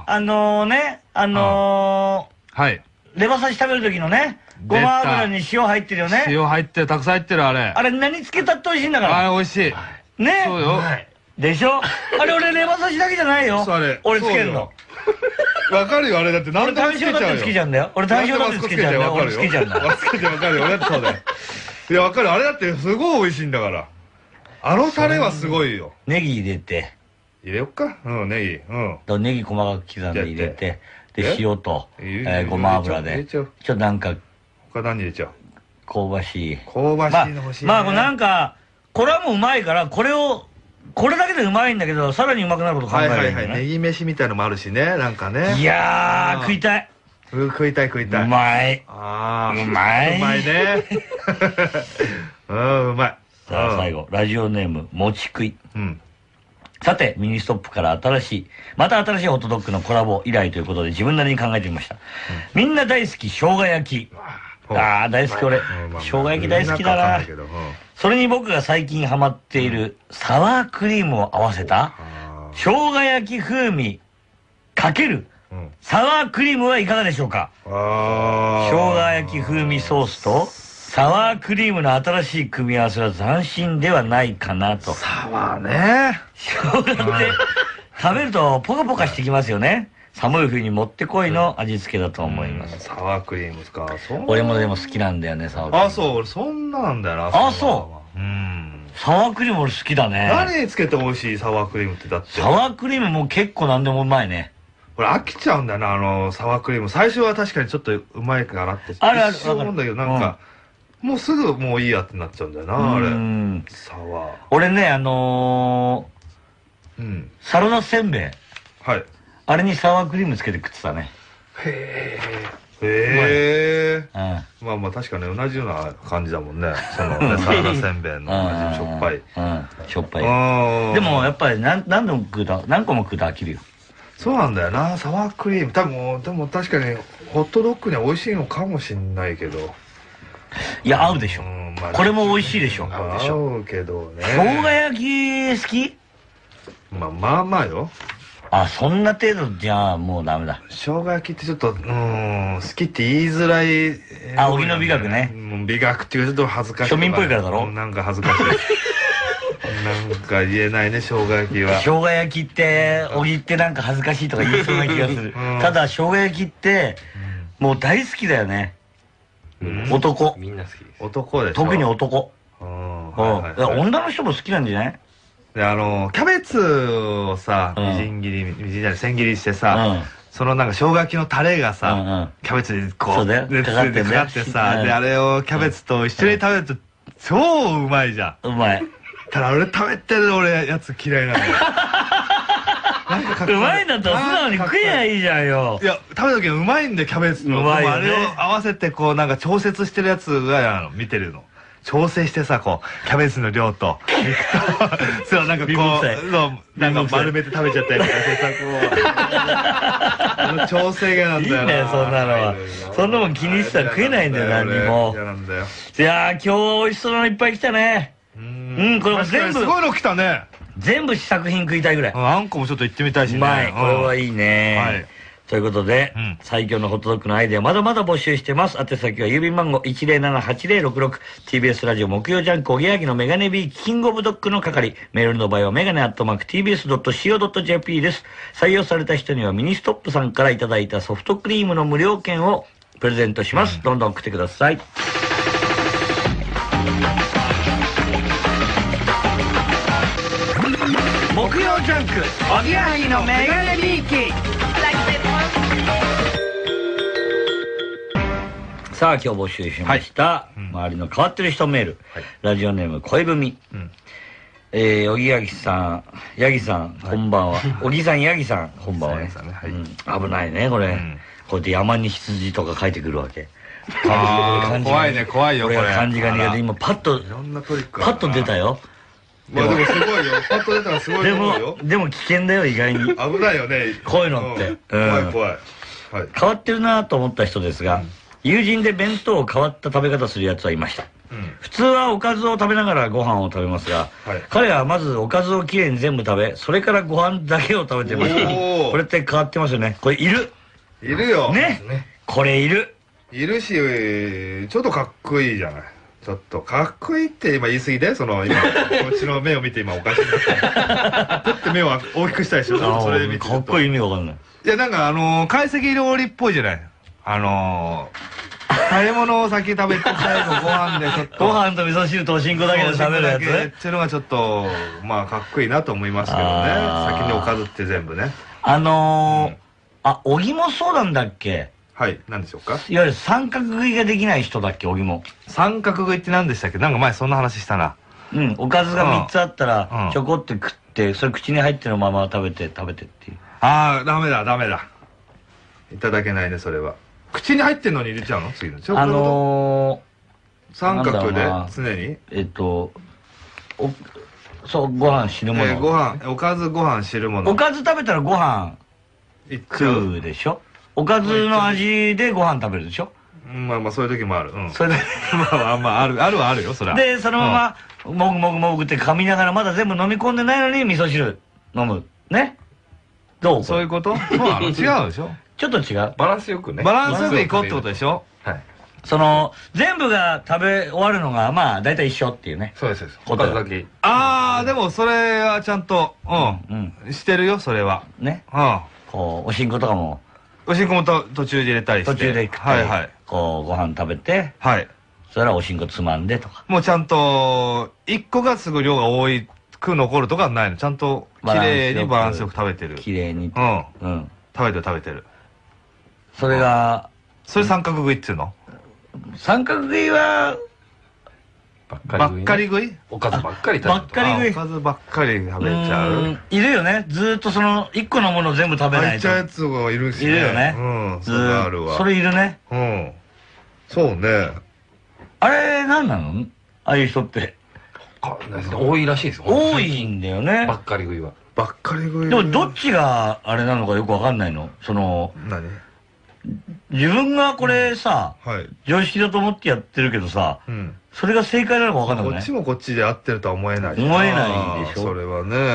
はい。レバ刺し食べる時のね、ごま油に塩入ってるよね。 塩入ってる、たくさん入ってる、あれ。 あれ何つけたって美味しいんだから。 あれ美味しい。 ね。 そうよ。 でしょ？あれ俺レバ刺しだけじゃないよ。俺つけるの。 わかるよ、あれだって何でもつけちゃうよ。 俺単塩だってつけちゃうんだよ。俺単塩だってつけちゃうんだよ。俺つけちゃうんだよ。 つけてわかるよ。俺だってそうだよ。いや、わかる。あれだってすごい美味しいんだから。あのタレはすごいよ。 ネギ入れて。 入れよっか。ネギ。 ネギ細かく刻んで入れて。で、塩と、ごま油で。ちょっとなんか、 他何入れちゃう？ 香ばしい。 香ばしいの欲しいね。 まあ、なんか、これはもううまいから、これだけでうまいんだけど、さらにうまくなること考えるんだよね。 ネギ飯みたいのもあるしね、なんかね。 いやー、食いたい。 食いたい。 うまい。 うまい。うまいね。うまい。 さあ、最後、ラジオネーム、もち食い。さて、ミニストップからまた新しいホットドッグのコラボ依頼ということで自分なりに考えてみました。みんな大好き生姜焼き。大好き俺。生姜焼き大好きだな。それに僕が最近ハマっているサワークリームを合わせた生姜焼き風味×サワークリームはいかがでしょうか？生姜焼き風味ソースとサワークリームの新しい組み合わせは斬新ではないかなと。 サワーね。 生姜って食べるとポカポカしてきますよね。寒い冬にもってこいの味付けだと思います。 サワークリームですか。 俺もでも好きなんだよね、サワークリーム。 そう、俺そんななんだよな。 そう。サワークリーム俺好きだね。 何につけて美味しいサワークリームってだって。 サワークリームも結構何でもうまいね。 俺飽きちゃうんだよな、サワークリーム。最初は確かにちょっとうまいかなって。 ある。 一瞬思うんだけど、なんか、もうすぐもういいやってなっちゃうんだよな、あれ。サワー。 俺ね、サラダせんべい。 はい。 あれにサワークリームつけて食ってたね。 へえ。ままあ確かに同じような感じだもんね。そのね、サラダせんべいの味、しょっぱい。 しょっぱい。でもやっぱり何個も食うと飽きるよ。 そうなんだよな、サワークリーム。でも確かにホットドッグには美味しいのかもしんないけど。 いや、合うでしょ。これも美味しいでしょ。 合うけどね。 生姜焼き好き？ まあまあよ。 あ、そんな程度じゃもうダメだ。 生姜焼きってちょっと、好きって言いづらい。 あ、小木の美学ね。 美学っていうとちょっと恥ずかしい。 庶民っぽいからだろ？ なんか恥ずかしい。なんか言えないね、生姜焼きは。 生姜焼きって、小木ってなんか恥ずかしいとか言いそうな気がする。ただ、生姜焼きって、もう大好きだよね。男。 みんな好きです。 男でしょ。 特に男。女の人も好きなんじゃない？ で、キャベツをさ、千切りしてさ、そのなんか生姜焼きのタレがさ、キャベツにこう、かかってさ、で、あれをキャベツと一緒に食べると超うまいじゃん。 うまい。 ただ俺食べてるやつ嫌いなんだよ。 うまいんだったら素直に食えばいいじゃんよ。 いや、食べた時はうまいんで、キャベツの。あれを合わせてこうなんか調節してるやつが見てるの。調整してさ、こう、キャベツの量と、肉と、そう、なんかこう、なんか丸めて食べちゃったりとかしてさ、こう、調整がなんだよな。 いいんだよ、そんなのは。そんなもん気にしたら食えないんだよ、何にも。 嫌なんだよ。 いやー、今日は美味しそうなのいっぱい来たね。これも全部。 すごいの来たね。 全部試作品食いたいぐらい。 あんこもちょっと行ってみたいしね。 うまい。これはいいね。はい。ということで、最強のホットドッグのアイデアまだまだ募集してます。宛先は郵便番号 107-8066 TBS ラジオ木曜ジャンクおぎやはぎのメガネビーキングオブドッグの係。メールの場合はメガネ@tbs.co.jp です。採用された人にはミニストップさんからいただいたソフトクリームの無料券をプレゼントします。どんどん送ってください。木曜ジャンクおぎやはぎのメガネビーキ。さあ今日募集しました、周りの変わってる人メール、ラジオネーム恋文、おぎやぎさんやぎさんこんばんは。おぎさんやぎさんこんばんはね。危ないねこれ、こうやって山に羊とか書いてくるわけ。 怖いね、怖いよこれ。 俺は漢字が苦手で今パッと出たよ。 まあでもすごいよ。パッと出たらすごいと思うよ。 でも危険だよ、意外に。 危ないよね。 こういうのって。 怖い怖い。 変わってるなと思った人ですが、友人で弁当を変わった食べ方するやつはいました。普通はおかずを食べながらご飯を食べますが、彼はまずおかずをきれいに全部食べ、それからご飯だけを食べてました。これって変わってますよね。これいる。 いるよ。 ね。これいる。 いるし、ちょっとかっこいいじゃない。ちょっとかっこいいって今言い過ぎで、今こっちの目を見て今おかしいんだって。だって目を大きくしたでしょ。それ見てかっこいい意味わかんない。 いやなんか懐石料理っぽいじゃない。食べ物を先食べて最後ご飯でちょっとご飯と味噌汁とおしんこだけで食べるやつっていうのがちょっとまあかっこいいなと思いますけどね。先におかずって全部ね。 小木もそうなんだっけ。 はい、何でしょうか。 いわゆる三角食いができない人だっけ、小木も。 三角食いって何でしたっけ。なんか前そんな話したな。 おかずが3つあったらちょこって食って、それ口に入ってるまま食べてっていう。 ああ、ダメだ。いただけないね、それは。口に入ってんのに入れちゃうの次の。三角で常にそう、ご飯汁物。 おかずご飯汁物。 おかず食べたらご飯食うでしょ。おかずの味でご飯食べるでしょ。 まあまあそういう時もある。 それでまああるはあるよ、それは。 でそのままもぐもぐもぐって噛みながらまだ全部飲み込んでないのに味噌汁飲むね。どう？ そういうこと？そうなの？違うでしょ。 ちょっと違う。 バランスよくね。 バランスよくいこうってことでしょ。 はい。 全部が食べ終わるのがまあ大体一緒っていうね。 そうです。おかずだけ。 ああ、でもそれはちゃんとしてるよ、それは。 ね。こうおしんことかも。 おしんこも途中で入れたりして。 途中で食って、こうご飯食べて、それはおしんこつまんでとか。 もうちゃんと1個がすごい量が多く残るとかはないの。ちゃんと綺麗にバランスよく食べてる。 綺麗に。 食べてる。 それが、 それ三角食いっていうの？ 三角食いはばっかり食い？ おかずばっかり食べる。 ばっかり食い。 おかずばっかり食べちゃう？ いるよね。ずーっとその1個のものを全部食べないと。 入っちゃうやつがいるしね。 いるよね。 それあるわ。 それいるね。 そうね。 あれ何なの？ああいう人って多いらしいですよ。 多いんだよね。 ばっかり食いは。 ばっかり食い。 でもどっちがあれなのかよくわかんないの。 何？ 自分がこれさ、 はい。 常識だと思ってやってるけどさ、 うん。 それが正解なのかわかんないね。 こっちもこっちで合ってるとは思えない。 思えないでしょ。 それはね。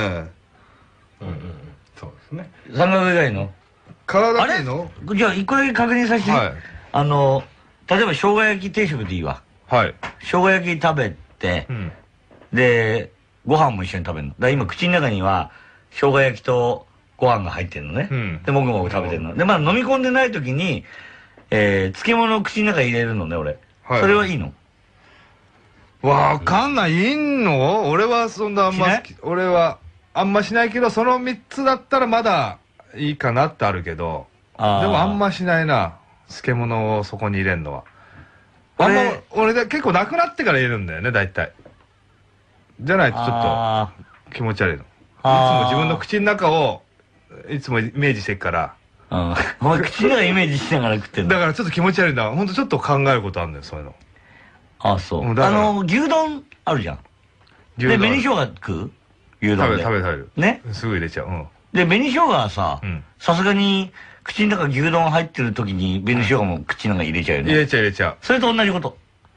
そうですね。 三角以外の。 体いいの？ じゃあ一個だけ確認させて。 はい。 例えば生姜焼き定食でいいわ。 はい。 生姜焼き食べて、で、ご飯も一緒に食べるの。だから今口の中には生姜焼きとご飯が入ってるのね。で、もぐもぐ食べてるの。で、まあ飲み込んでない時に、漬物を口の中に入れるのね、俺。それはいいの？ わかんない。いいの？俺はそんなあんま好き。俺はあんましないけど、その3つだったらまだいいかなってあるけど、でもあんましないな。漬物をそこに入れるのは。俺結構なくなってから入れるんだよね、大体。じゃないとちょっと気持ち悪いの。いつも自分の口の中をいつもイメージしてっから。 お前口の中イメージしながら食ってんだ。 だからちょっと気持ち悪いんだ。ほんとちょっと考えることあるんだよ、そういうの。 あ、そう。牛丼あるじゃん。で、紅生姜食う？牛丼で。 食べる。 ね？ すぐ入れちゃう。 で、紅生姜はさ、さすがに口の中牛丼入ってる時に紅生姜も口の中に入れちゃうよね。 入れちゃう。 それと同じこと。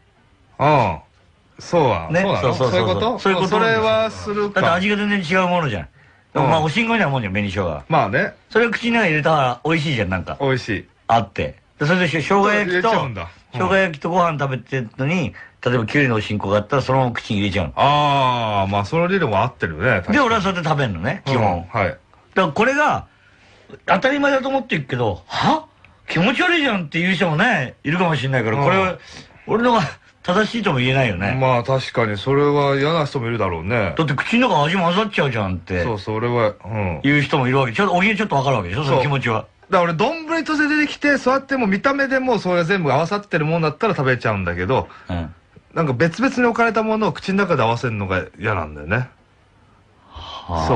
そうは。 ね。 そういうこと？ そういうこと。 それはするか。 だって味が全然違うものじゃん。まあ、おしんこみたいなもんじゃん、紅生姜。 まあね。 それを口の中に入れたら美味しいじゃん、なんか。 美味しい。 あって。それで生姜焼きと、生姜焼きとご飯食べてるのに、例えばキュウリのおしんこがあったらそのまま口に入れちゃうの。 まあその理論は合ってるね。 で、俺はそうやって食べるのね、基本。 はい。 だからこれが、当たり前だと思ってるけど、気持ち悪いじゃんっていう人もね、いるかもしれないから、これは、俺のが正しいとも言えないよね。 まあ確かに、それは嫌な人もいるだろうね。 だって口の中味混ざっちゃうじゃんって。 そう、俺は、 言う人もいるわけ。おぎえちょっとわかるわけでしょ、その気持ちは。 だから俺、丼として出てきて、そうやってもう見た目でもうそれ全部合わさってるもんだったら食べちゃうんだけど、なんか別々に置かれたものを口の中で合わせるのが嫌なんだよね。そう。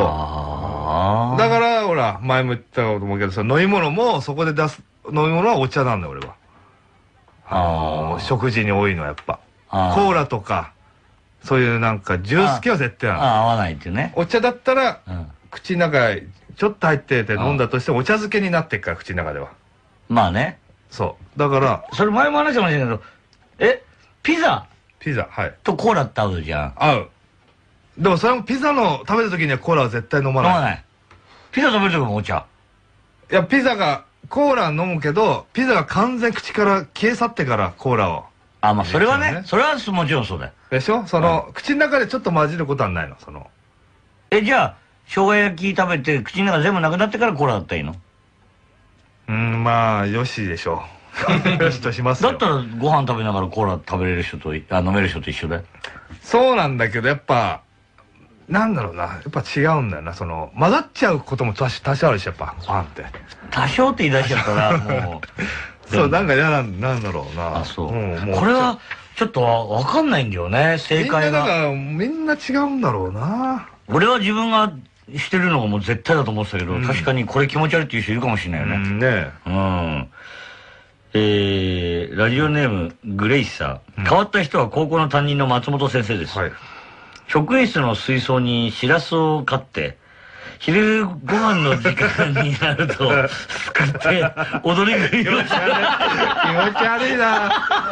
だから、ほら、前も言ったと思うけど、飲み物もそこで出す、飲み物はお茶なんだよ、俺は。食事に多いのはやっぱ。コーラとか、そういうなんか、ジュース系は絶対合わないっていうね。 お茶だったら、口の中へちょっと入ってて飲んだとしてもお茶漬けになってっから、口の中では。 まあね。 そう。だから。 それ前も話したかもしれないけど、ピザ、 はい。 とコーラって合うじゃん。 合う。でもそれもピザの食べるときにはコーラは絶対飲まない。 飲まない。ピザ食べるときもお茶。 いや、ピザが、コーラ飲むけど、ピザが完全口から消え去ってからコーラを。 まあそれはね、それはもちろんそうだよ。 でしょ？口の中でちょっと混じることはないの、 じゃあ、生姜焼き食べて口の中全部なくなってからコーラだったらいいの？ まあ、よしでしょう。よしとしますよ。 だったらご飯食べながらコーラ食べれる人と、飲める人と一緒だよ。 そうなんだけど、やっぱ、なんだろうな、やっぱ違うんだよな、混ざっちゃうことも多少あるし、やっぱ、ご飯って。 多少って言い出しちゃったら、もう。 そう、なんか嫌なんだろうな。 そう。これは、ちょっとわかんないんだよね、正解が。 みんな違うんだろうな。 俺は自分がしてるのがもう絶対だと思ってたけど、確かにこれ気持ち悪いっていう人いるかもしれないよね。ラジオネーム、グレイサー。変わった人は高校の担任の松本先生です。職員室の水槽にシラスを飼って、昼ご飯の時間になると、すくって、踊り食いをして。気持ち悪いな。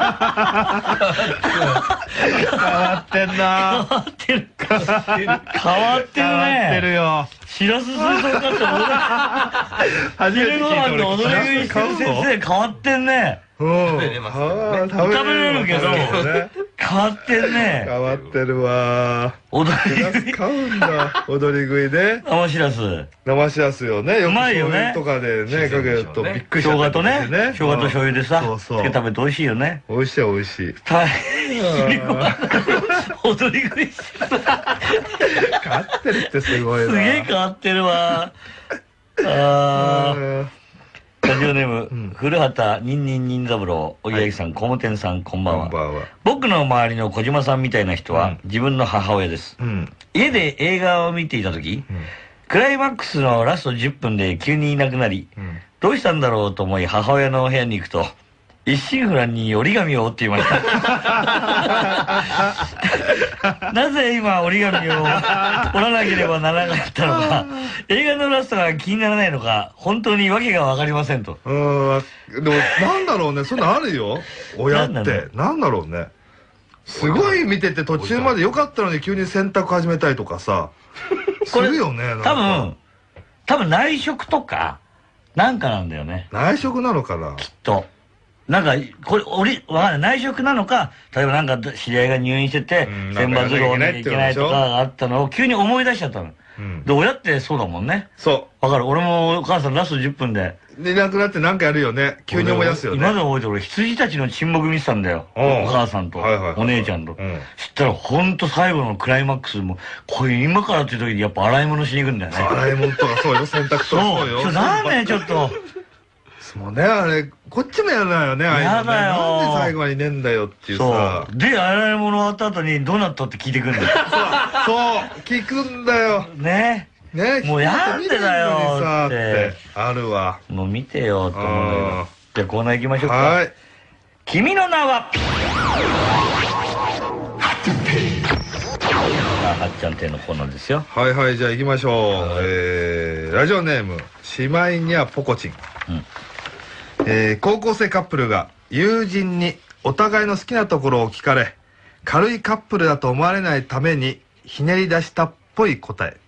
変わってんな。 変わってる。変わってるね。 変わってるよ。 シラス水槽飼って踊り。昼ご飯の踊り食いしてる先生変わってんね。 食べれますよね。 食べれるけど、変わってんね。 変わってるわ。 踊り食い。 買うんだ。踊り食いで。 生しらす。 生しらすよね。 うまいよね。 とかでね、かけるとびっくりしちゃう。 生姜とね。生姜と醤油でさ、つけ食べて美味しいよね。 美味しい美味しい。 大変。踊り食いしてる。 変わってるってすごいな。 すげえ変わってるわ。ラジオネーム、古畑任任任三郎、おぎやきさん、工務店さん、こんばんは。僕の周りの小島さんみたいな人は、自分の母親です。家で映画を見ていた時、クライマックスのラスト10分で急にいなくなり、どうしたんだろうと思い母親の部屋に行くと、 一心不乱に折り紙を折っていました。なぜ今折り紙を折らなければならなかったのか、映画のラストが気にならないのか、本当に訳が分かりませんと。 でもなんだろうね、そんなあるよ親って。なんだろうね、すごい見てて途中まで良かったのに急に洗濯始めたりとかさするよね。 多分内職とかなんかなんだよね。 内職なのかな、 きっと。なんかこれわかんない、内職なのか、例えばなんか知り合いが入院してて千羽鶴をなきゃいけないとかがあったのを急に思い出しちゃったの。で親ってそうだもんね。 そうわかる。俺もお母さんラスト10分でいなくなってなんかやるよね。急に思い出すよね。 今で覚えてる。俺羊たちの沈黙見てたんだよ、お母さんとお姉ちゃんと。そしたらほんと最後のクライマックスもこれ今からっていう時にやっぱ洗い物しに行くんだよね。 洗い物とかそうよ、洗濯とかそうよ。 なんでちょっともうね、あれこっちもやらないよね。 やだよ。 なんで最後までねんだよっていうさ。 で洗い物終わった後にどうなったって聞いてくるんだよ。 そう聞くんだよね。もうやんでだよってあるわ。 もう見てよと思うんだけど。じゃあコーナー行きましょうか。はい。君の名は。はっちゃん亭のコーナーですよ。 はいはい、じゃあ行きましょう。ラジオネームしまいにゃポコチン。高校生カップルが友人にお互いの好きなところを聞かれ、軽いカップルだと思われないためにひねり出したっぽい答え。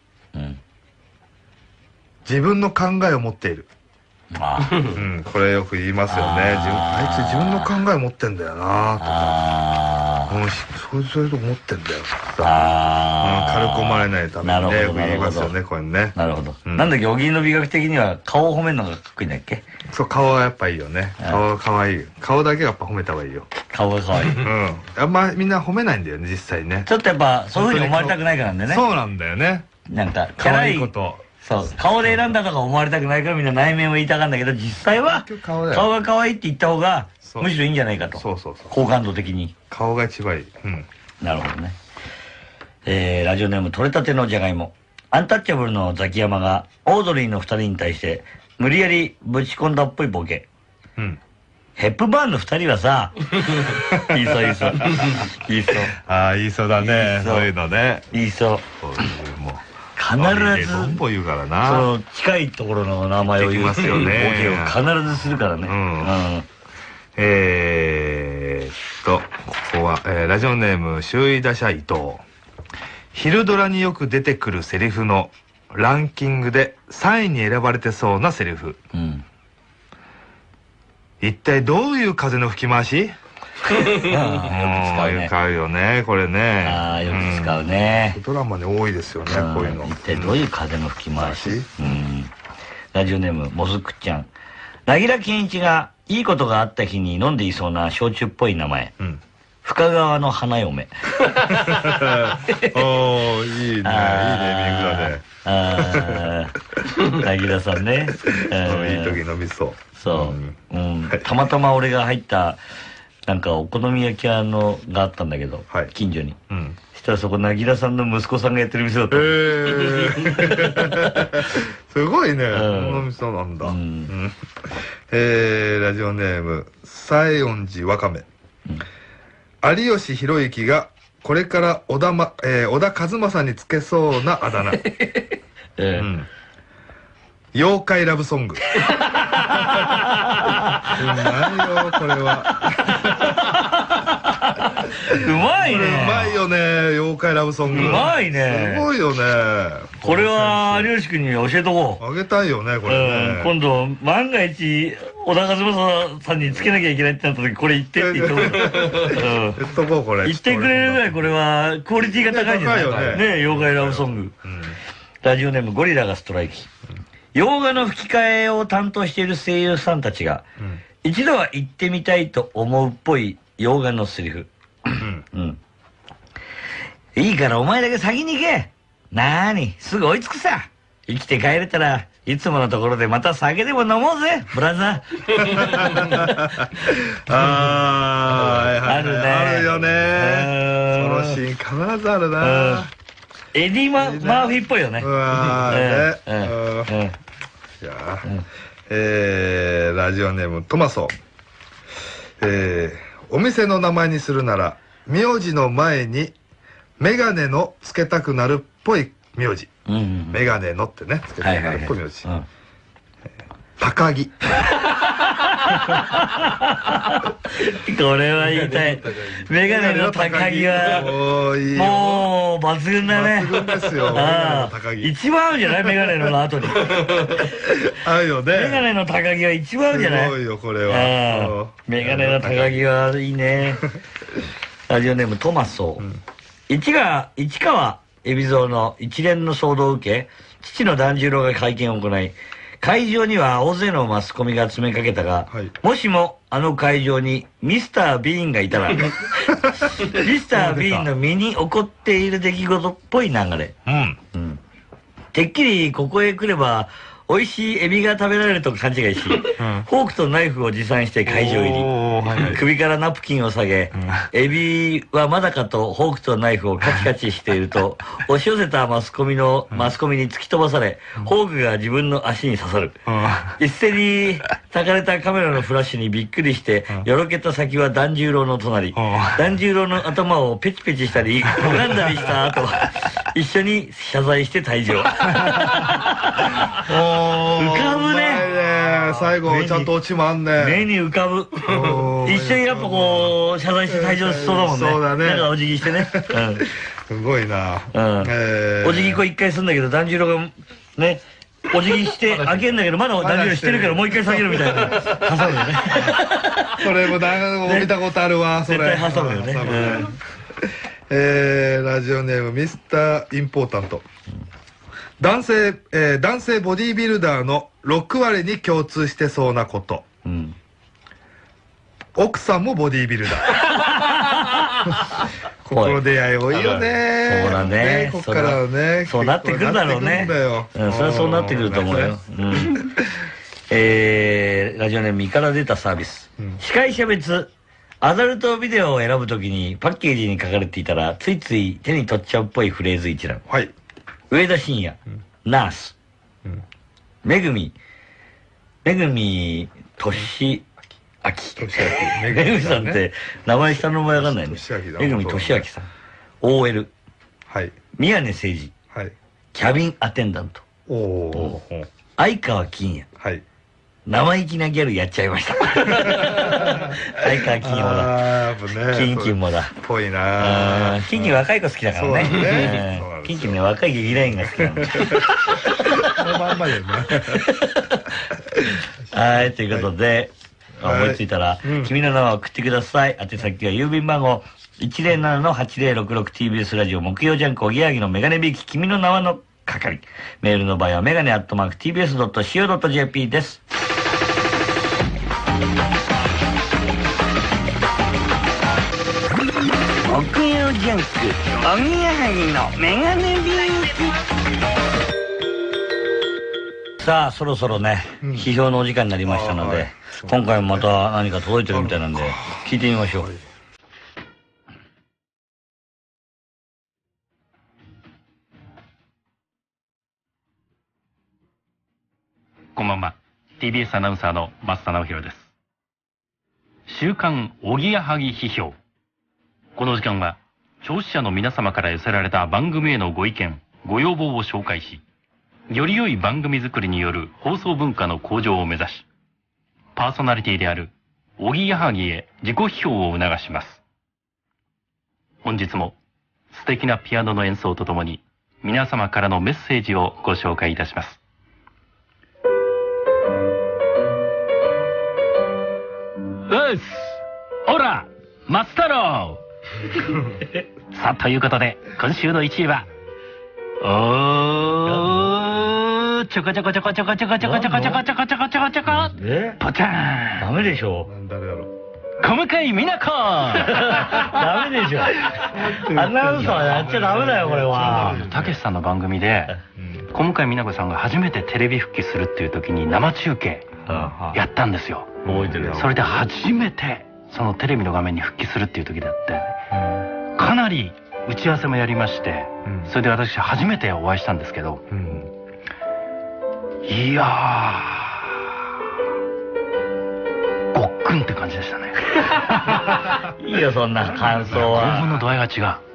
自分の考えを持っている。これよく言いますよね。あいつ自分の考えを持ってんだよなとか、そういうとこ持ってんだよとか、軽く思われないためにね、よく言いますよね、これね。 なるほど。なんだっけ、おぎの美学的には顔を褒めるのがかっこいいんだっけ。 そう、顔はやっぱいいよね。顔が可愛い。顔だけがやっぱ褒めた方がいいよ。 顔が可愛い。 あんまみんな褒めないんだよね、実際ね。 ちょっとやっぱそういうふうに思われたくないからなんだよね。 そうなんだよね。 なんか可愛いこと。 そう、顔で選んだとか思われたくないからみんな内面を言いたがるんだけど、実際は顔が可愛いって言った方がむしろいいんじゃないかと。好感度的に顔が一番いい。 なるほどね。ラジオネーム取れたてのじゃがいも。アンタッチャブルのザキヤマがオードリーの2人に対して無理やりぶち込んだっぽいボケ。ヘップバーンの2人はさ、言いそう言いそう言いそう。 ああ、言いそうだね、そういうのね。 言いそう。必ずその近いところの名前を言うボケを必ずするからね。 ここはラジオネーム周囲打者伊藤。昼ドラによく出てくるセリフのランキングで3位に選ばれてそうなセリフ。一体どういう風の吹き回し？よく使うよね、これね。 ああ、よく使うね。 ドラマに多いですよね、こういうの。 一体どういう風の吹き回し？ラジオネームもずくちゃん。凪良健一がいいことがあった日に飲んでいそうな焼酎っぽい名前。深川の花嫁。 おー、いいね、いいネーミングだね。凪良さんね。 いい時飲みそう。 そう。たまたま俺が入ったなんかお好み焼き屋のがあったんだけど、近所に。そしたらそこ凪良さんの息子さんがやってる店だった。すごいね、この店なんだ。ラジオネーム西園寺わかめ。有吉弘行がこれから小田和正につけそうなあだ名。妖怪ラブソング。何よこれは。 うまいね。 うまいよね、妖怪ラブソング。 うまいね。 すごいよね。 これは有吉君に教えとこう。 あげたいよね、これね。 今度万が一小田和正さんにつけなきゃいけないってなった時これ言ってって言っとこう。 言っとこう、これ。 言ってくれるぐらいこれはクオリティが高いんじゃないかね。妖怪ラブソング。ラジオネームゴリラがストライキ。洋画の吹き替えを担当している声優さんたちが、一度は行ってみたいと思うっぽい洋画のセリフ。いいからお前だけ先に行け。なーに、すぐ追いつくさ。生きて帰れたらいつものところでまた酒でも飲もうぜ、ブラザー。あるね。 あるよね。そのシーン必ずあるな。 エディ・マーフィーっぽいよね。 じゃあ、ラジオネームトマソ。 お店の名前にするなら名字の前にメガネのつけたくなるっぽい名字。メガネのってね、つけたくなるっぽい名字。高木。 これは言いたい。メガネの高木はもう抜群だね。 抜群ですよ。高木一番合うんじゃない？メガネの後に合うよね。 メガネの高木は一番合うんじゃない？ すごいよこれは。 メガネの高木はいいね。ラジオネームトマソ。市川海老蔵の一連の騒動を受け、父の團十郎が会見を行い、会場には大勢のマスコミが詰めかけたが、もしもあの会場にミスター・ビーンがいたらミスター・ビーンの身に起こっている出来事っぽい流れ。てっきりここへ来れば美味しいエビが食べられると勘違いし、フォークとナイフを持参して会場入り、首からナプキンを下げ、エビはまだかとフォークとナイフをカチカチしていると、押し寄せたマスコミに突き飛ばされ、フォークが自分の足に刺さる。一斉に焚かれたカメラのフラッシュにびっくりして、よろけた先は團十郎の隣。團十郎の頭をペチペチしたり、拝んだりした後、一緒に謝罪して退場。浮かぶね。 最後ちゃんとオチもあんね。 目に浮かぶ。一緒にやっぱこう謝罪して退場しそうだもんね。 そうだね。 なんかお辞儀してね。 すごいな。 お辞儀こう一回するんだけど、團十郎がね、お辞儀して開けんだけど、まだ團十郎してるからもう一回下げるみたいな。挟むよね。 それも見たことあるわ、それ。 絶対挟むよね。 ラジオネームミスターインポータント。男性ボディービルダーの6割に共通してそうなこと。奥さんもボディービルダー。ここの出会い多いよね。 そうだね。 ここからはね。 そうなってくるだろうね。それはそうなってくると思うよ。ラジオネーム身から出たサービス。司会者別アダルトビデオを選ぶときにパッケージに書かれていたらついつい手に取っちゃうっぽいフレーズ一覧。上田晋也、ナース、めぐみ俊明。めぐみさんって名前下の名前わかんないね。めぐみ俊明さん、OL、宮根誠司、キャビンアテンダント、相川金也、生意気なギャルやっちゃいました。相川金もだ。金もだ。 ぽいな。 金若い子好きだからね。金ね、若い劇団員が好きなの。 そのまんまだよね。 はい、ということで、思いついたら、君の名は送ってください。宛先は郵便番号 107-8066TBS ラジオ木曜ジャンクおぎやはぎのメガネビーキ君の名はの係。メールの場合はメガネ@tbs.co.jp です。木曜ジャンクおぎやはぎのメガネビーキ。さあそろそろね、批評のお時間になりましたので、今回もまた何か届いてるみたいなんで聞いてみましょう。 こんばんは。TBS アナウンサーの増田直弘です。週刊おぎやはぎ批評。この時間は聴取者の皆様から寄せられた番組へのご意見ご要望を紹介し、より良い番組作りによる放送文化の向上を目指し、パーソナリティであるおぎやはぎへ自己批評を促します。本日も素敵なピアノの演奏とともに皆様からのメッセージをご紹介いたします。ほら松太郎。さあということで今週の1位はちょこちょこちょこちょこちょこちょこちょこちょこちょこちょこちょこちょこポチャーン。 ダメでしょ。 誰だろう。 小向井美奈子。 ダメでしょ。アナウンサーやっちゃダメだよこれは。 たけしさんの番組で小向井美奈子さんが初めてテレビ復帰するっていう時に生中継やったんですよ。 覚えてるよ。 それで初めてそのテレビの画面に復帰するっていう時だって、かなり打ち合わせもやりまして、それで私初めてお会いしたんですけど、いやーごっくクンって感じでしたね。 いいよそんな感想は。 興奮の度合いが違う。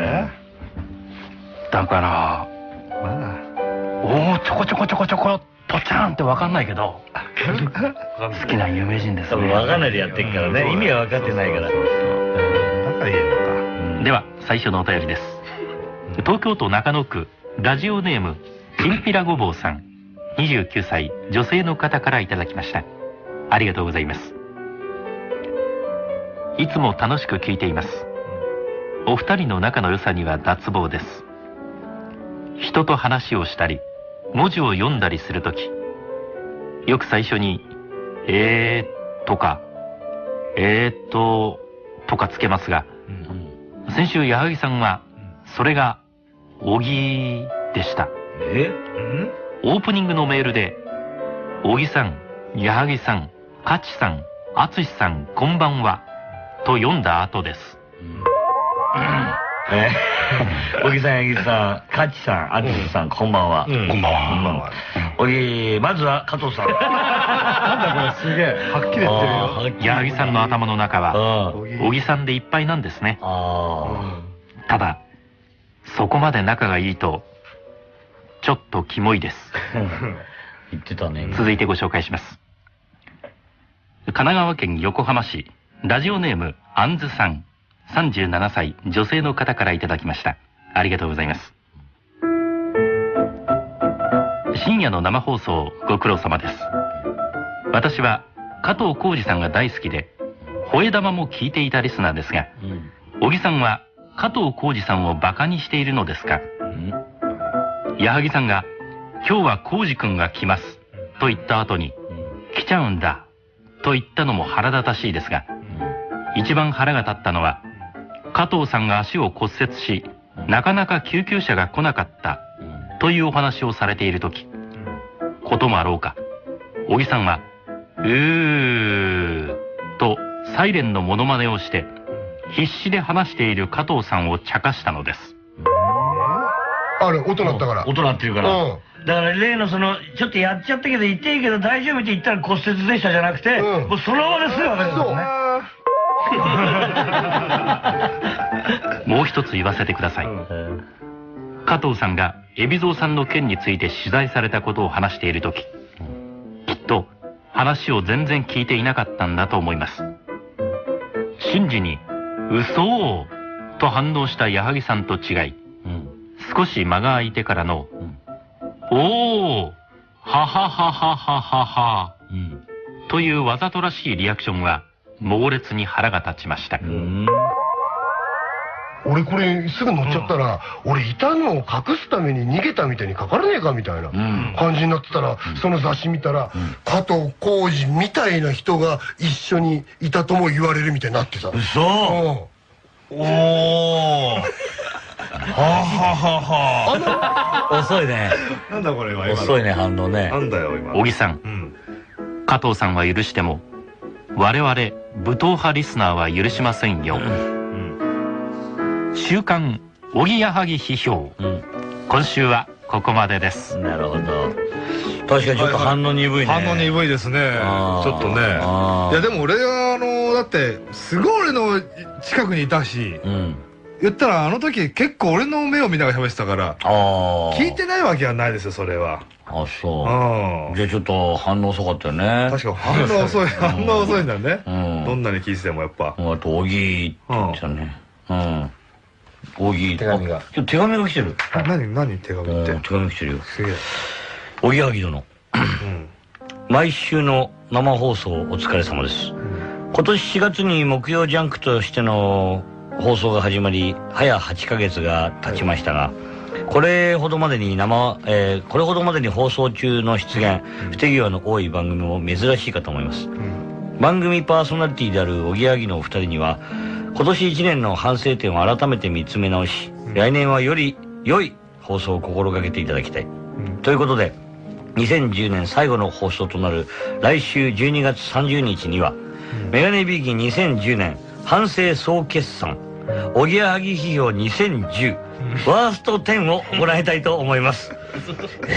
だからおおちょこちょこちょこちょこポチャンって分かんないけど好きな有名人ですね。 多分分かんないでやってるからね、意味は分かってないから。だから言えるのか。 では最初のお便りです。東京都中野区ラジオネームきんぴらごぼうさん、29歳女性の方からいただきました。ありがとうございます。いつも楽しく聞いています。お二人の仲の良さには脱帽です。人と話をしたり文字を読んだりするとき、よく最初にとかとかつけますが、先週矢作さんはそれがおぎでした。オープニングのメールでおぎさん、矢作さん、かちさん、あつしさんこんばんはと読んだ後です。 小木さん、八木さん、かちさん、あつしさん、こんばんは。 こんばんは。 小木、まずは加藤さん。 なんだこれ、すげえはっきり言ってるよ。 矢作さんの頭の中は小木さんでいっぱいなんですね。ただそこまで仲がいいとちょっとキモいです。 言ってたね。 続いてご紹介します。神奈川県横浜市ラジオネームあんずさん、37歳女性の方からいただきました。ありがとうございます。深夜の生放送ご苦労様です。私は加藤浩次さんが大好きで吠え玉も聞いていたリスナーですが、小木さんは加藤浩次さんをバカにしているのですか？矢作さんが今日は浩次くんが来ますと言った後に来ちゃうんだと言ったのも腹立たしいですが、一番腹が立ったのは加藤さんが足を骨折しなかなか救急車が来なかったというお話をされている時、こともあろうか小木さんはとサイレンのモノマネをして必死で話している加藤さんを茶化したのです。 あれ音鳴ったから、 音鳴ってるから、だから例のそのちょっとやっちゃったけど言っていいけど大丈夫って言ったら骨折でしたじゃなくて、もうその場ですぐ分かるんですね。もう一つ言わせてください。加藤さんが海老蔵さんの件について取材されたことを話している時、きっと話を全然聞いていなかったんだと思います。瞬時に嘘と反応した矢作さんと違い、少し間が空いてからのおーはははははははというわざとらしいリアクションは猛烈に腹が立ちました。 俺これすぐ乗っちゃったら、俺いたのを隠すために逃げたみたいに書かれねえかみたいな感じになってたら、その雑誌見たら加藤浩次みたいな人が一緒にいたとも言われるみたいになってさ。 嘘。 おお。ははは。 遅いね。 なんだこれは。 遅いね反応ね。 なんだよ今。 小木さん、加藤さんは許しても我々武闘派リスナーは許しませんよ。週刊おぎやはぎ批評、今週はここまでです。 なるほど。確かにちょっと反応鈍いね。 反応鈍いですね。ちょっとね。いやでも俺はだってすごい俺の近くにいたし、言ったらあの時結構俺の目を見ながら喋ってたから聞いてないわけはないですよそれは。 あ、そう。じゃあちょっと反応遅かったよね。 確か反応遅い反応遅いんだね。どんなに聞いててもやっぱ。 あとおぎって言ってたね。おぎ手紙が。ちょっと手紙が来てる。 何手紙って。 手紙来てるよ。 すげえ。 おぎやはぎ殿。毎週の生放送お疲れ様です。今年4月に木曜ジャンクとしての放送が始まり早8ヶ月が経ちましたが、これほどまでに放送中の出現不手際の多い番組も珍しいかと思います。番組パーソナリティであるおぎやはぎのお二人には今年1年の反省点を改めて見つめ直し、来年はより良い放送を心がけていただきたい、ということで2010年最後の放送となる来週12月30日には、メガネビーキ2010年反省総決算おぎやはぎ批評2010ワースト10を行いたいと思います。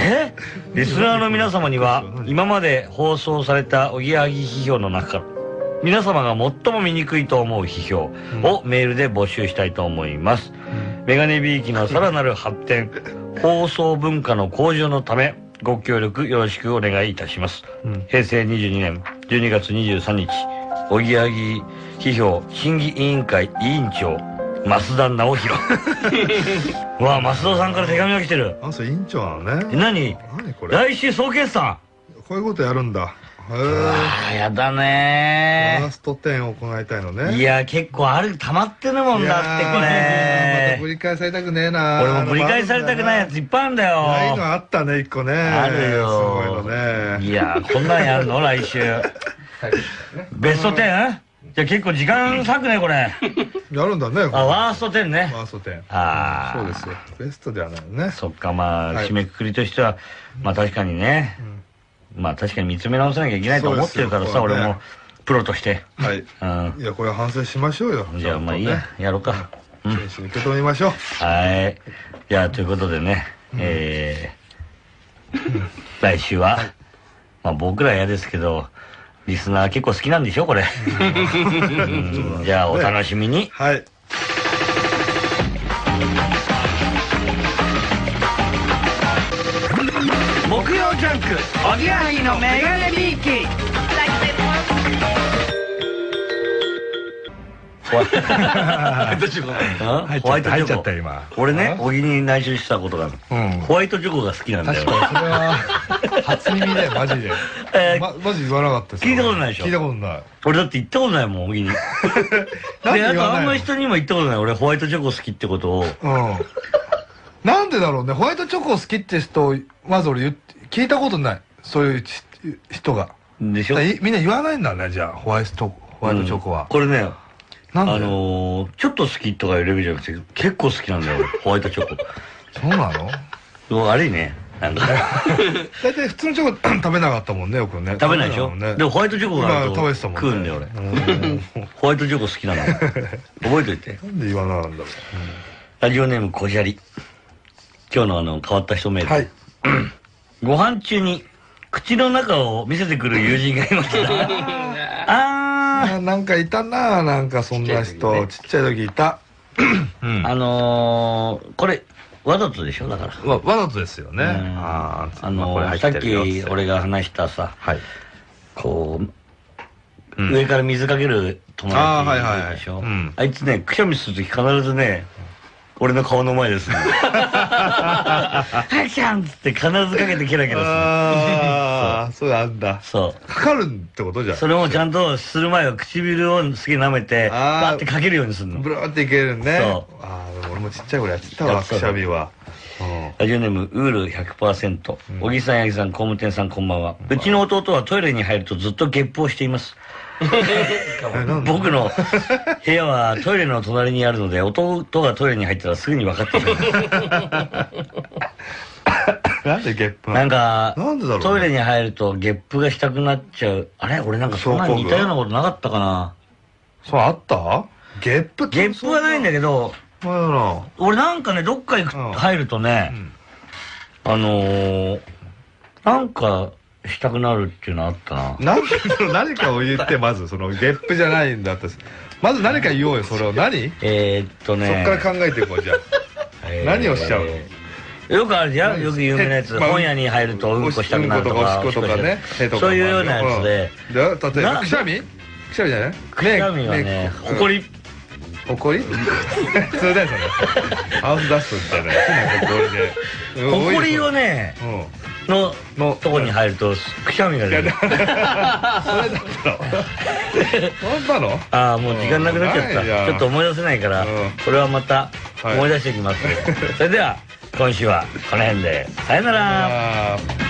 リスナーの皆様には今まで放送されたおぎやはぎ批評の中から皆様が最も醜いと思う批評をメールで募集したいと思います。メガネビーキのさらなる発展、放送文化の向上のためご協力よろしくお願いいたします。平成22年12月23日、おぎやはぎ批評審議委員会委員長増田直弘。わあ、増田さんから手紙が来てる。 あ、それ委員長なのね。 何これ。 来週総決算。 こういうことやるんだ。 ああ、やだねー。ファースト10を行いたいのね。 いや、結構ある、溜まってるもんだって、これ。 またぶり返されたくねえな。 俺もぶり返されたくないやついっぱいあるんだよ。 ああいうのあったね、一個ね。 あるよ。 すごいのね。 いや、こんなんやるの来週。ベスト 10？ じゃあ結構時間割くね、これ。 やるんだね。 あ、ワースト10ね。 ワースト10。 ああ。 そうですよ。ベストではないね。 そっか、まあ、締めくくりとしては、まあ確かにね。まあ確かに見つめ直さなきゃいけないと思ってるからさ、俺もプロとして。 はい。いや、これは反省しましょうよ。 じゃあまあいいや、やろうか。 真摯に受け止めましょう。 はい。じゃあということでね、来週は、まあ僕ら嫌ですけど、リスナー結構好きなんでしょこれ。じゃあお楽しみに。 はい。 木曜ジャンクおぎやはぎのメガネビーキ。ホワイトチョコ。ホワイトチョコ。今俺ね、小木に内緒したことがある。ホワイトチョコが好きなんだよ。 確かにそれは初耳でマジで。マジ言わなかったです。 聞いたことないでしょ。 聞いたことない。 俺だって言ったことないもん、小木に。で、あとあんまり人にも言ったことない。俺ホワイトチョコ好きってことを。 なんでだろうね。ホワイトチョコ好きって人、まず俺聞いたことない。そういう人が。 でしょ。 みんな言わないんだね、じゃあ、ホワイトチョコは。 これね、 ちょっと好きとかいうレベルじゃなくて、結構好きなんだよ、ホワイトチョコ。 そうなの？ 悪いね。なんか。 大体普通のチョコ食べなかったもんね、よくね。 食べないでしょ？でもホワイトチョコがあると食うんだよ、俺。ホワイトチョコ好きなの。覚えといて。 なんで言わなかったんだろう。 ラジオネームこじゃり。今日の変わった人メール。はい。ご飯中に口の中を見せてくる友人がいました。 なんかいたな、なんかそんな人。ちっちゃい時いた。 これ、わざとでしょだから。 わざとですよね。 さっき俺が話したさ、こう、上から水かける友達でしょ。あいつね、くしゃみするとき必ずね、俺の顔の前ですね。はいちゃんっつって必ずかけてキラキラする。 ああ、そうなんだ。 そう。 かかるってことじゃん。 それもちゃんとする前は唇をすげえ舐めて、バーってかけるようにするの。 ブラーっていけるね。 そう。 ああ、でも俺もちっちゃい頃やってたわ、くしゃみは。 ラジオネーム、ウール 100%。小木さん、八木さん、工務店さん、こんばんは。うちの弟はトイレに入るとずっとゲップをしています。僕の部屋はトイレの隣にあるので、弟がトイレに入ったらすぐに分かってしまいます。 なんでゲップなんか、トイレに入るとゲップがしたくなっちゃう。あれ俺なんかそんなに似たようなことなかったかな。 そう、あった？ゲップゲップはないんだけど、俺なんかね、どっか入るとね、なんか、したくなるっていうのあったな。 何かを言って、まず、その、ゲップじゃないんだって。まず何か言おうよ、それを。何？そっから考えていこう、じゃあ。何をしちゃうの？ よくあるじゃん、よく有名なやつ。本屋に入るとうんこしたくなるとか。 うんことかね。 そういうようなやつで。 例えば、くしゃみ？くしゃみじゃない？ くしゃみはね、ほこり。 ほこり？普通だよ、それ。ハウスダストみたいなやつね、ほこりで。 ほこりをね、のとこに入るとくしゃみが出る。それだったの？本当なの？ああ、もう時間なくなっちゃった。ちょっと思い出せないから、これはまた思い出していきます。それでは今週はこの辺でさよなら。